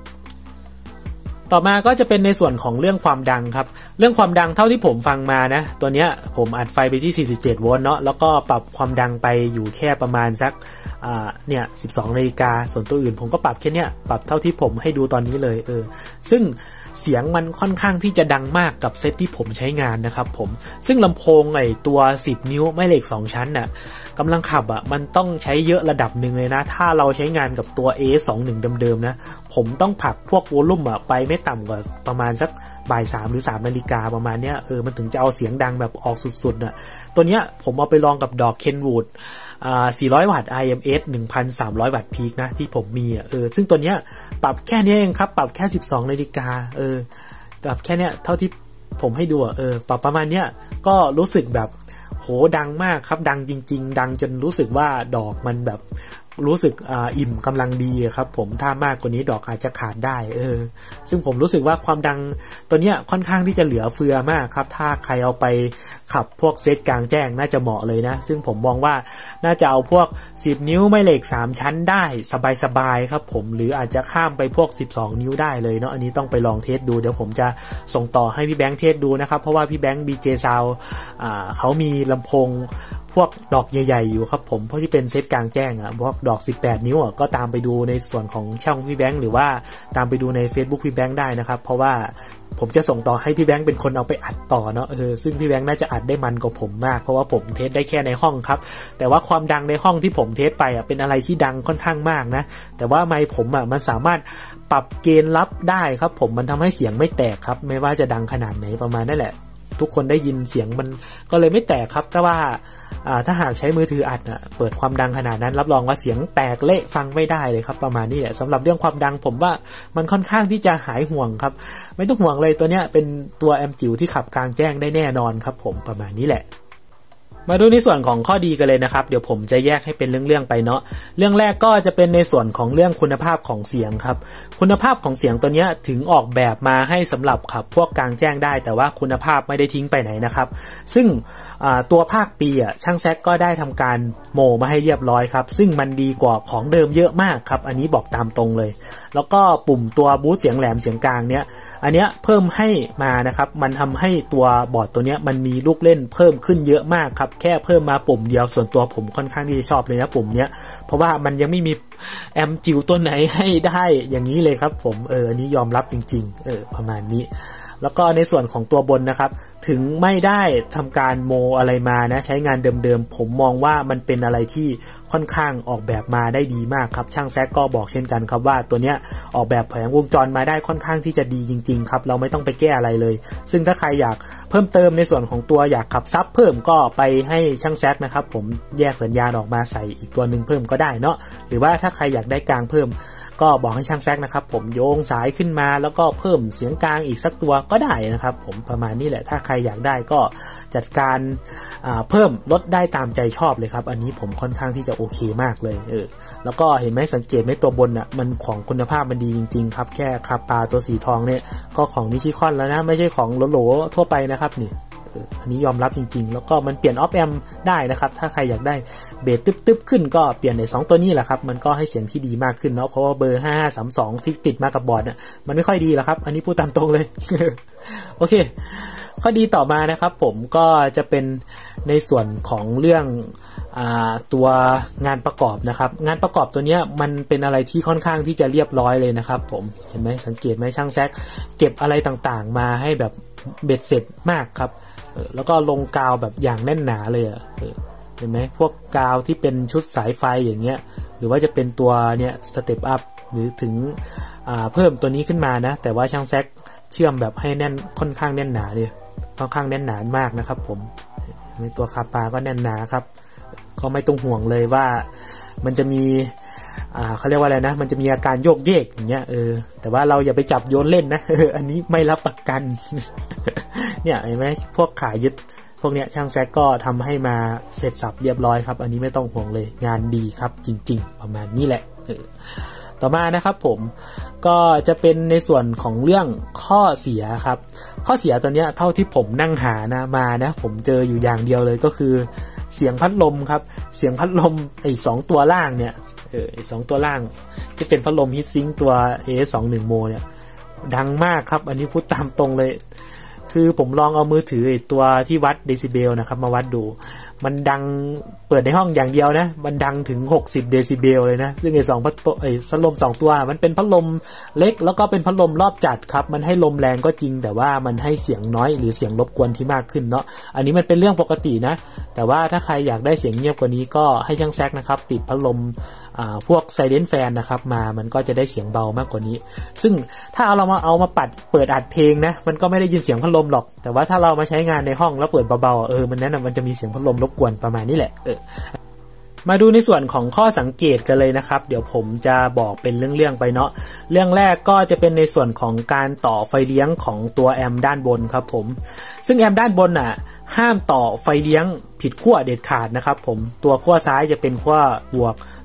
ต่อมาก็จะเป็นในส่วนของเรื่องความดังครับเรื่องความดังเท่าที่ผมฟังมานะตัวเนี้ยผมอัดไฟไปที่สี่สิบเจ็ดโวลต์เนาะแล้วก็ปรับความดังไปอยู่แค่ประมาณสักอ่าเนี่ยสิบสองนาฬิกาส่วนตัวอื่นผมก็ปรับแค่เนี้ยปรับเท่าที่ผมให้ดูตอนนี้เลยเออซึ่งเสียงมันค่อนข้างที่จะดังมากกับเซตที่ผมใช้งานนะครับผมซึ่งลำโพงไอ้ตัวสิบนิ้วแม่เหล็กสองชั้นน่ะกำลังขับอ่ะมันต้องใช้เยอะระดับหนึ่งเลยนะถ้าเราใช้งานกับตัว เอ เอส ยี่สิบเอ็ด เดิมๆนะผมต้องผลักพวกโวลุ่มอ่ะไปไม่ต่ำกว่าประมาณสักบ่ายสามหรือสามนาฬิกาประมาณเนี้ยเออมันถึงจะเอาเสียงดังแบบออกสุดๆน่ะตัวเนี้ยผมเอาไปลองกับดอกเคนวูดอ่าสี่ร้อยวัตต์ ไอ เอ็ม เอส หนึ่งพันสามร้อย วัตต์พีคนะที่ผมมีอ่ะเออซึ่งตัวเนี้ยปรับแค่นี้เองครับปรับแค่สิบสองนาฬิกาเออปรับแค่เนี้ยเท่าที่ผมให้ดูอ่ะเออปรับประมาณเนี้ยก็รู้สึกแบบโหดังมากครับดังจริงๆดังจนรู้สึกว่าดอกมันแบบรู้สึกอ่าอิ่มกำลังดีครับผมถ้ามากกว่านี้ดอกอาจจะขาดได้เออซึ่งผมรู้สึกว่าความดังตัวเนี้ยค่อนข้างที่จะเหลือเฟือมากครับถ้าใครเอาไปขับพวกเซตกลางแจ้งน่าจะเหมาะเลยนะซึ่งผมมองว่าน่าจะเอาพวกสิบนิ้วแม่เหล็กสามชั้นได้สบายๆครับผมหรืออาจจะข้ามไปพวกสิบสองนิ้วได้เลยเนาะอันนี้ต้องไปลองเทสดูเดี๋ยวผมจะส่งต่อให้พี่แบงค์เทสดูนะครับเพราะว่าพี่แบงค์ บี เจ Sound อ่าเขามีลำโพงพวกดอกใหญ่ๆอยู่ครับผมเพราะที่เป็นเซตกลางแจ้งอ่ะพวกดอกสิบแปดนิ้วอ่ะก็ตามไปดูในส่วนของช่องพี่แบงค์หรือว่าตามไปดูใน Facebook พี่แบงค์ได้นะครับเพราะว่าผมจะส่งต่อให้พี่แบงค์เป็นคนเอาไปอัดต่อเนาะเออซึ่งพี่แบงค์น่าจะอัดได้มันกว่าผมมากเพราะว่าผมเทสได้แค่ในห้องครับแต่ว่าความดังในห้องที่ผมเทสไปอ่ะเป็นอะไรที่ดังค่อนข้างมากนะแต่ว่าไมค์ผมอ่ะมันสามารถปรับเกณฑ์รับได้ครับผมมันทำให้เสียงไม่แตกครับไม่ว่าจะดังขนาดไหนประมาณนั่นแหละทุกคนได้ยินเสียงมันก็เลยไม่แตกครับแต่ว่าถ้าหากใช้มือถืออัดนะเปิดความดังขนาดนั้นรับรองว่าเสียงแตกเละฟังไม่ได้เลยครับประมาณนี้แหละสำหรับเรื่องความดังผมว่ามันค่อนข้างที่จะหายห่วงครับไม่ต้องห่วงเลยตัวเนี้ยเป็นตัวแอมป์จิ๋วที่ขับกลางแจ้งได้แน่นอนครับผมประมาณนี้แหละมาดูในส่วนของข้อดีกันเลยนะครับเดี๋ยวผมจะแยกให้เป็นเรื่องๆไปเนาะเรื่องแรกก็จะเป็นในส่วนของเรื่องคุณภาพของเสียงครับคุณภาพของเสียงตัวนี้ถึงออกแบบมาให้สำหรับขับพวกกลางแจ้งได้แต่ว่าคุณภาพไม่ได้ทิ้งไปไหนนะครับซึ่งตัวภาคปีอ่ะช่างแซกก็ได้ทำการโมมาให้เรียบร้อยครับซึ่งมันดีกว่าของเดิมเยอะมากครับอันนี้บอกตามตรงเลยแล้วก็ปุ่มตัวบูสต์เสียงแหลมเสียงกลางเนี้ยอันเนี้ยเพิ่มให้มานะครับมันทำให้ตัวบอร์ดตัวเนี้ยมันมีลูกเล่นเพิ่มขึ้นเยอะมากครับแค่เพิ่มมาปุ่มเดียวส่วนตัวผมค่อนข้างที่จะชอบเลยนะปุ่มเนี้ยเพราะว่ามันยังไม่มีแอมป์จิ๋วตัวไหนให้ได้อย่างนี้เลยครับผมเอออันนี้ยอมรับจริงๆเออประมาณนี้แล้วก็ในส่วนของตัวบนนะครับถึงไม่ได้ทำการโมอะไรมานะใช้งานเดิมๆผมมองว่ามันเป็นอะไรที่ค่อนข้างออกแบบมาได้ดีมากครับช่างแซกก็บอกเช่นกันครับว่าตัวเนี้ยออกแบบแผงวงจรมาได้ค่อนข้างที่จะดีจริงๆครับเราไม่ต้องไปแก้อะไรเลยซึ่งถ้าใครอยากเพิ่มเติมในส่วนของตัวอยากขับซับเพิ่มก็ไปให้ช่างแซกนะครับผมแยกสัญญาณออกมาใส่อีกตัวหนึ่งเพิ่มก็ได้เนาะหรือว่าถ้าใครอยากได้กลางเพิ่มก็บอกให้ช่างแซกนะครับผมโยงสายขึ้นมาแล้วก็เพิ่มเสียงกลางอีกสักตัวก็ได้นะครับผมประมาณนี้แหละถ้าใครอยากได้ก็จัดการเพิ่มลดได้ตามใจชอบเลยครับอันนี้ผมค่อนข้างที่จะโอเคมากเลยเออแล้วก็เห็นไหมสังเกตไหมตัวบนอ่ะมันของคุณภาพมันดีจริงๆครับแค่คาปาตัวสีทองเนี่ยก็ของนิชิคอนแล้วนะไม่ใช่ของโหลๆทั่วไปนะครับนี่อันนี้ยอมรับจริงๆแล้วก็มันเปลี่ยนออฟแอมได้นะครับถ้าใครอยากได้เบสตึ๊บๆขึ้นก็เปลี่ยนในสองตัวนี้แหละครับมันก็ให้เสียงที่ดีมากขึ้นเนาะเพราะว่าเบอร์ห้าห้าสามสองที่ติดมากับบอร์ดเนี่ยมันไม่ค่อยดีแล้วครับอันนี้พูดตามตรงเลย โอเคข้อดีต่อมานะครับผมก็จะเป็นในส่วนของเรื่องอ่าตัวงานประกอบนะครับงานประกอบตัวเนี้ยมันเป็นอะไรที่ค่อนข้างที่จะเรียบร้อยเลยนะครับผมเห็นไหมสังเกตไหมช่างแซกเก็บอะไรต่างๆมาให้แบบเบ็ดเสร็จมากครับแล้วก็ลงกาวแบบอย่างแน่นหนาเลยอ่ะเห็นไหมพวกกาวที่เป็นชุดสายไฟอย่างเงี้ยหรือว่าจะเป็นตัวเนี้ยสเต็ปอัพหรือถึงเพิ่มตัวนี้ขึ้นมานะแต่ว่าช่างแซกเชื่อมแบบให้แน่นค่อนข้างแน่นหนาเลยค่อนข้างแน่นหนามากนะครับผมในตัวคาปาก็แน่นหนาครับก็ไม่ต้องห่วงเลยว่ามันจะมีอ่าเขาเรียกว่าอะไรนะมันจะมีอาการโยกเยกอย่างเงี้ยเออแต่ว่าเราอย่าไปจับโยนเล่นนะอันนี้ไม่รับประกัน เนี่ยเห็นไหมพวกขายึดพวกเนี้ยช่างแซกก็ทำให้มาเสร็จสับเรียบร้อยครับอันนี้ไม่ต้องห่วงเลยงานดีครับจริงๆประมาณนี้แหละเออต่อมานะครับผมก็จะเป็นในส่วนของเรื่องข้อเสียครับข้อเสียตัวเนี้ยเท่าที่ผมนั่งหานะมานะผมเจออยู่อย่างเดียวเลยก็คือเสียงพัดลมครับเสียงพัดลมไอ้สองตัวล่างเนี่ยเออไอ้สองตัวล่างที่เป็นพัดลมฮีทซิงค์ตัว เอ เอส สองสิบ โมเนี่ยดังมากครับอันนี้พูดตามตรงเลยคือผมลองเอามือถือไอ้ตัวที่วัดเดซิเบลนะครับมาวัดดูมันดังเปิดในห้องอย่างเดียวนะมันดังถึงหกสิบเดซิเบลเลยนะซึ่งไอ้สองพัดไอ้พัดลมสองตัวมันเป็นพัดลมเล็กแล้วก็เป็นพัดลมรอบจัดครับมันให้ลมแรงก็จริงแต่ว่ามันให้เสียงน้อยหรือเสียงรบกวนที่มากขึ้นเนาะอันนี้มันเป็นเรื่องปกตินะแต่ว่าถ้าใครอยากได้เสียงเงียบกว่านี้ก็ให้ช่างแซกนะครับติดพัดลมอ่าพวกไซเลนต์แฟนนะครับมามันก็จะได้เสียงเบามากกว่านี้ซึ่งถ้าเอาเรามาเอามาปัดเปิดอัดเพลงนะมันก็ไม่ได้ยินเสียงพัดลมหรอกแต่ว่าถ้าเรามาใช้งานในห้องแล้วเปิดเบาๆเออมันนั้นมันจะมีเสียงพัดลมรบกวนประมาณนี้แหละเออมาดูในส่วนของข้อสังเกตกันเลยนะครับเดี๋ยวผมจะบอกเป็นเรื่องๆไปเนาะเรื่องแรกก็จะเป็นในส่วนของการต่อไฟเลี้ยงของตัวแอมป์ด้านบนครับผมซึ่งแอมป์ด้านบนน่ะห้ามต่อไฟเลี้ยงผิดขั้วเด็ดขาดนะครับผมตัวขั้วซ้ายจะเป็นขั้วบวก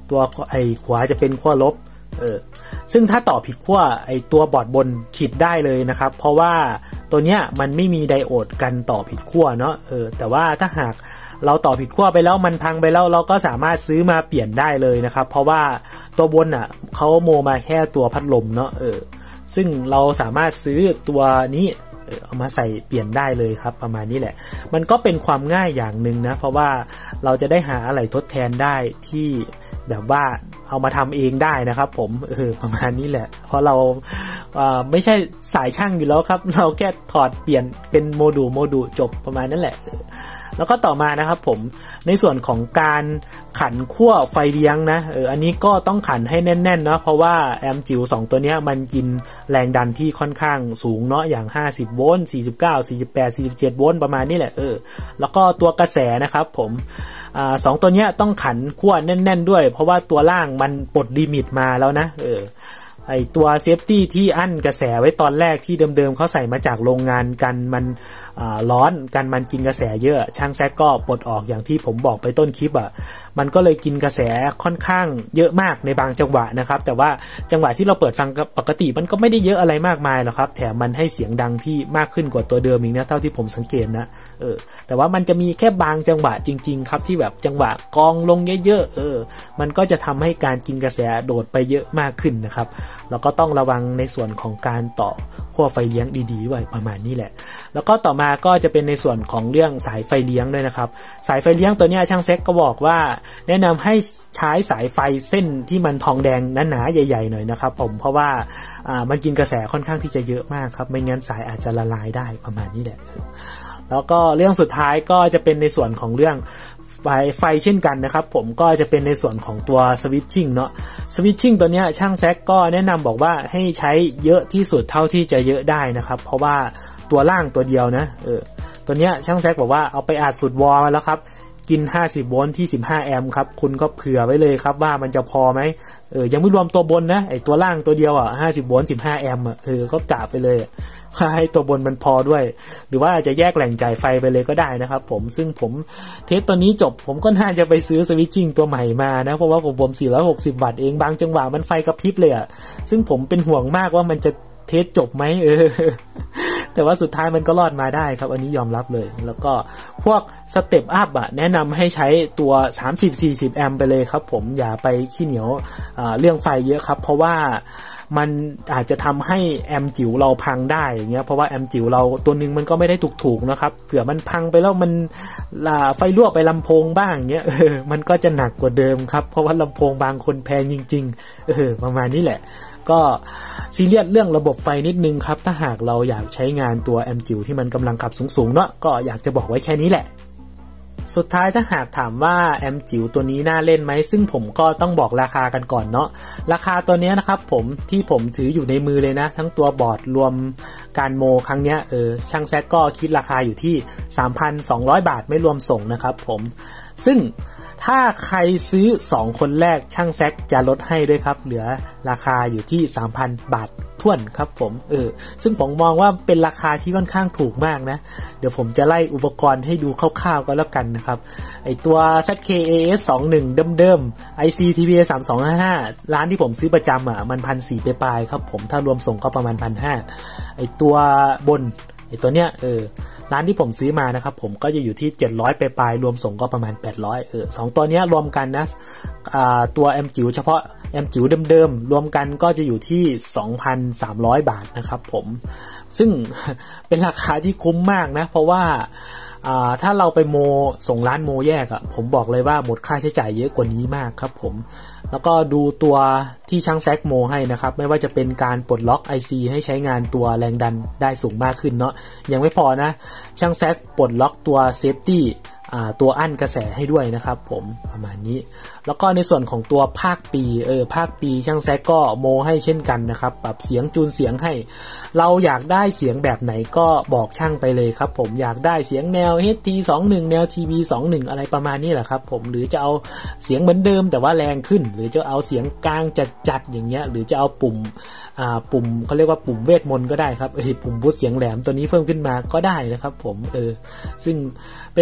ตัวไอ้ขวาจะเป็นขั้วลบเออซึ่งถ้าต่อผิดขั้วไอ้ตัวบอร์ดบนผิดได้เลยนะครับเพราะว่าตัวเนี้ยมันไม่มีไดโอดกันต่อผิดขั้วเนาะเออแต่ว่าถ้าหากเราต่อผิดขั้วไปแล้วมันพังไปแล้วเราก็สามารถซื้อมาเปลี่ยนได้เลยนะครับเพราะว่าตัวบนอ่ะเขาโมมาแค่ตัวพัดลมเนาะเออซึ่งเราสามารถซื้อตัวนี้เอามาใส่เปลี่ยนได้เลยครับประมาณนี้แหละมันก็เป็นความง่ายอย่างหนึ่งนะเพราะว่าเราจะได้หาอะไรทดแทนได้ที่แบบว่าเอามาทำเองได้นะครับผมเออประมาณนี้แหละเพราะเราไม่ใช่สายช่างอยู่แล้วครับเราแค่ถอดเปลี่ยนเป็นโมดูลโมดูลจบประมาณนั้นแหละแล้วก็ต่อมานะครับผมในส่วนของการขันขั้วไฟเลี้ยงนะเอออันนี้ก็ต้องขันให้แน่นๆเนาะเพราะว่าแอมป์จิ๋วสองตัวเนี้ยมันกินแรงดันที่ค่อนข้างสูงเนาะอย่างห้าสิบโวลต์สี่สิบเก้า สี่สิบแปด สี่สิบเจ็ดโวลต์ประมาณนี้แหละเออแล้วก็ตัวกระแสนะครับผมอ่าสองตัวเนี้ยต้องขันขั้วแน่นๆด้วยเพราะว่าตัวล่างมันปลดลิมิตมาแล้วนะเออไอตัวเซฟตี้ที่อั้นกระแสไว้ตอนแรกที่เดิมๆเขาใส่มาจากโรงงานกันมันร้อนกันมันกินกระแสเยอะช่างแซกก็ปลดออกอย่างที่ผมบอกไปต้นคลิปอ่ะมันก็เลยกินกระแสค่อนข้างเยอะมากในบางจังหวะนะครับแต่ว่าจังหวะที่เราเปิดฟังปกติมันก็ไม่ได้เยอะอะไรมากมายหรอกครับแถมมันให้เสียงดังที่มากขึ้นกว่าตัวเดิมอีกนะเท่าที่ผมสังเกตนะเออแต่ว่ามันจะมีแค่บางจังหวะจริงๆครับที่แบบจังหวะกองลงเยอะๆเออมันก็จะทำให้การกินกระแสโดดไปเยอะมากขึ้นนะครับแล้วก็ต้องระวังในส่วนของการต่อขั้วไฟเลี้ยงดีๆด้วยประมาณนี้แหละแล้วก็ต่อมาก็จะเป็นในส่วนของเรื่องสายไฟเลี้ยงด้วยนะครับสายไฟเลี้ยงตัวนี้ช่างเซ็กก็บอกว่าแนะนำให้ใช้สายไฟเส้นที่มันทองแดงหนาๆใหญ่ๆหน่อยนะครับผมเพราะว่าอ่ามันกินกระแสค่อนข้างที่จะเยอะมากครับไม่งั้นสายอาจจะละลายได้ประมาณนี้แหละแล้วก็เรื่องสุดท้ายก็จะเป็นในส่วนของเรื่องไฟไฟเช่นกันนะครับผมก็จะเป็นในส่วนของตัวสวิตชิ่งเนาะสวิตชิ่งตัวเนี้ยช่างแซกก็แนะนำบอกว่าให้ใช้เยอะที่สุดเท่าที่จะเยอะได้นะครับเพราะว่าตัวล่างตัวเดียวนะเออตัวเนี้ยช่างแซกบอกว่าเอาไปอัดสุดวอลมาแล้วครับกินห้าสิบโวลต์ที่สิบห้าแอมป์ครับคุณก็เผื่อไว้เลยครับว่ามันจะพอไหมเออยังไม่รวมตัวบนนะไอตัวล่างตัวเดียวอ่ะห้าสิบโวลต์สิบห้าแอมป์อ่ะเออก็กะไปเลยให้ตัวบนมันพอด้วยหรือว่าจะแยกแหล่งจ่ายไฟไปเลยก็ได้นะครับผมซึ่งผมเทสตัวนี้จบผมก็น่าจะไปซื้อสวิตชิ่งตัวใหม่มานะเพราะว่าผมผมสี่ร้อยหกสิบวัตต์เองบางจังหวะมันไฟกระพริบเลยอ่ะซึ่งผมเป็นห่วงมากว่ามันจะเทสจบไหมเออแต่ว่าสุดท้ายมันก็รอดมาได้ครับอันนี้ยอมรับเลยแล้วก็พวกสเต็ปอัพอ่ะแนะนำให้ใช้ตัว สามสิบ สี่สิบ แอมป์ไปเลยครับผมอย่าไปขี้เหนียวอ่าเรื่องไฟเยอะครับเพราะว่ามันอาจจะทำให้แอมจิ๋วเราพังได้อย่างเงี้ยเพราะว่าแอมจิ๋วเราตัวนึงมันก็ไม่ได้ถูกๆนะครับเผื่อมันพังไปแล้วมันไฟรั่วไปลำโพงบ้างเงี้ยเออมันก็จะหนักกว่าเดิมครับเพราะว่าลำโพงบางคนแพงจริงๆเออประมาณนี้แหละก็ซีเรียสเรื่องระบบไฟนิดนึงครับถ้าหากเราอยากใช้งานตัวแอมจิ๋วที่มันกำลังขับสูงๆเนาะก็อยากจะบอกไว้แค่นี้แหละสุดท้ายถ้าหากถามว่าแอมจิ๋วตัวนี้น่าเล่นไหมซึ่งผมก็ต้องบอกราคากันก่อนเนาะราคาตัวนี้นะครับผมที่ผมถืออยู่ในมือเลยนะทั้งตัวบอร์ดรวมการโมครั้งเนี้ยเออช่างแซกก็คิดราคาอยู่ที่ สามพันสองร้อย บาทไม่รวมส่งนะครับผมซึ่งถ้าใครซื้อสองคนแรกช่างแซกจะลดให้ด้วยครับเหลือราคาอยู่ที่ สามพัน บาทท่วนครับผมเออซึ่งผมมองว่าเป็นราคาที่ค่อนข้างถูกมากนะเดี๋ยวผมจะไล่อุปกรณ์ให้ดูคร่าวๆก็แล้วกันนะครับไอตัว แซด เค เอ เอส ยี่สิบเอ็ด เดิมๆ ไอ ซี ที พี เอ สามสองห้าห้าร้านที่ผมซื้อประจำอ่ะมัน หนึ่งพันสี่ร้อย ปลายๆครับผมถ้ารวมส่งก็ประมาณ หนึ่งพันห้าร้อย ไอตัวบนไอตัวเนี้ยเออร้านที่ผมซื้อมานะครับผมก็จะอยู่ที่เจ็ดร้อยปลายๆรวมส่งก็ประมาณแปดร้อยเออสองตัวนี้รวมกันนะอ่าตัวแอมจิ๋วเฉพาะแอมจิ๋วเดิมๆรวมกันก็จะอยู่ที่ สองพันสามร้อย บาทนะครับผมซึ่งเป็นราคาที่คุ้มมากนะเพราะว่าอ่าถ้าเราไปโมส่งร้านโมแยกอ่ะผมบอกเลยว่าหมดค่าใช้จ่ายเยอะกว่านี้มากครับผมแล้วก็ดูตัวที่ช่างแซกโมให้นะครับไม่ว่าจะเป็นการปลดล็อก ไอ ซี ให้ใช้งานตัวแรงดันได้สูงมากขึ้นเนาะยังไม่พอนะช่างแซกปลดล็อกตัวเซฟตี้ตัวอั้นกระแสให้ด้วยนะครับผมประมาณนี้แล้วก็ในส่วนของตัวภาคปีเออภาคปีช่างแซกก็โมให้เช่นกันนะครับปรับเสียงจูนเสียงให้เราอยากได้เสียงแบบไหนก็บอกช่างไปเลยครับผมอยากได้เสียงแนว เอช ที ยี่สิบเอ็ด แนว ที บี ยี่สิบเอ็ด อะไรประมาณนี้แหละครับผมหรือจะเอาเสียงเหมือนเดิมแต่ว่าแรงขึ้นหรือจะเอาเสียงกลางจัดๆอย่างเงี้ยหรือจะเอาปุ่มอ่าปุ่มเขาเรียกว่าปุ่มเวทมนต์ก็ได้ครับเออปุ่มบูสต์เสียงแหลมตัวนี้เพิ่มขึ้นมาก็ได้นะครับผมเออซึ่งเป็นอะไรที่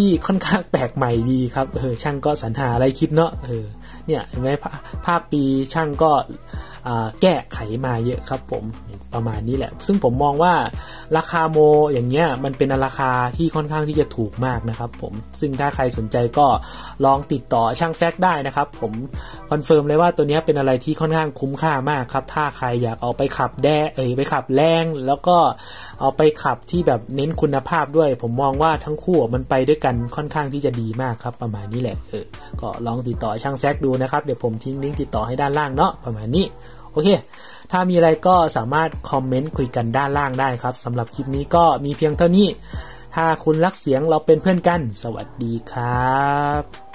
ที่ค่อนข้างแปลกใหม่ดีครับเออช่างก็สรรหาอะไรคิดเนาะเออเนี่ยเห็นไหมภาคปีช่างก็แก้ไขมาเยอะครับผมประมาณนี้แหละซึ่งผมมองว่าราคาโมอย่างเงี้ยมันเป็นราคาที่ค่อนข้างที่จะถูกมากนะครับผมซึ่งถ้าใครสนใจก็ลองติดต่อช่างแซกได้นะครับผมคอนเฟิร์มเลยว่าตัวนี้เป็นอะไรที่ค่อนข้างคุ้มค่ามากครับถ้าใครอยากเอาไปขับแดเอ้ยไปขับแรงแล้วก็เอาไปขับที่แบบเน้นคุณภาพด้วยผมมองว่าทั้งคู่มันไปด้วยกันค่อนข้างที่จะดีมากครับประมาณนี้แหละเออก็ลองติดต่อช่างแซกดูนะครับเดี๋ยวผมทิ้งลิงก์ติดต่อให้ด้านล่างเนาะประมาณนี้โอเคถ้ามีอะไรก็สามารถคอมเมนต์คุยกันด้านล่างได้ครับสำหรับคลิปนี้ก็มีเพียงเท่านี้ถ้าคุณรักเสียงเราเป็นเพื่อนกันสวัสดีครับ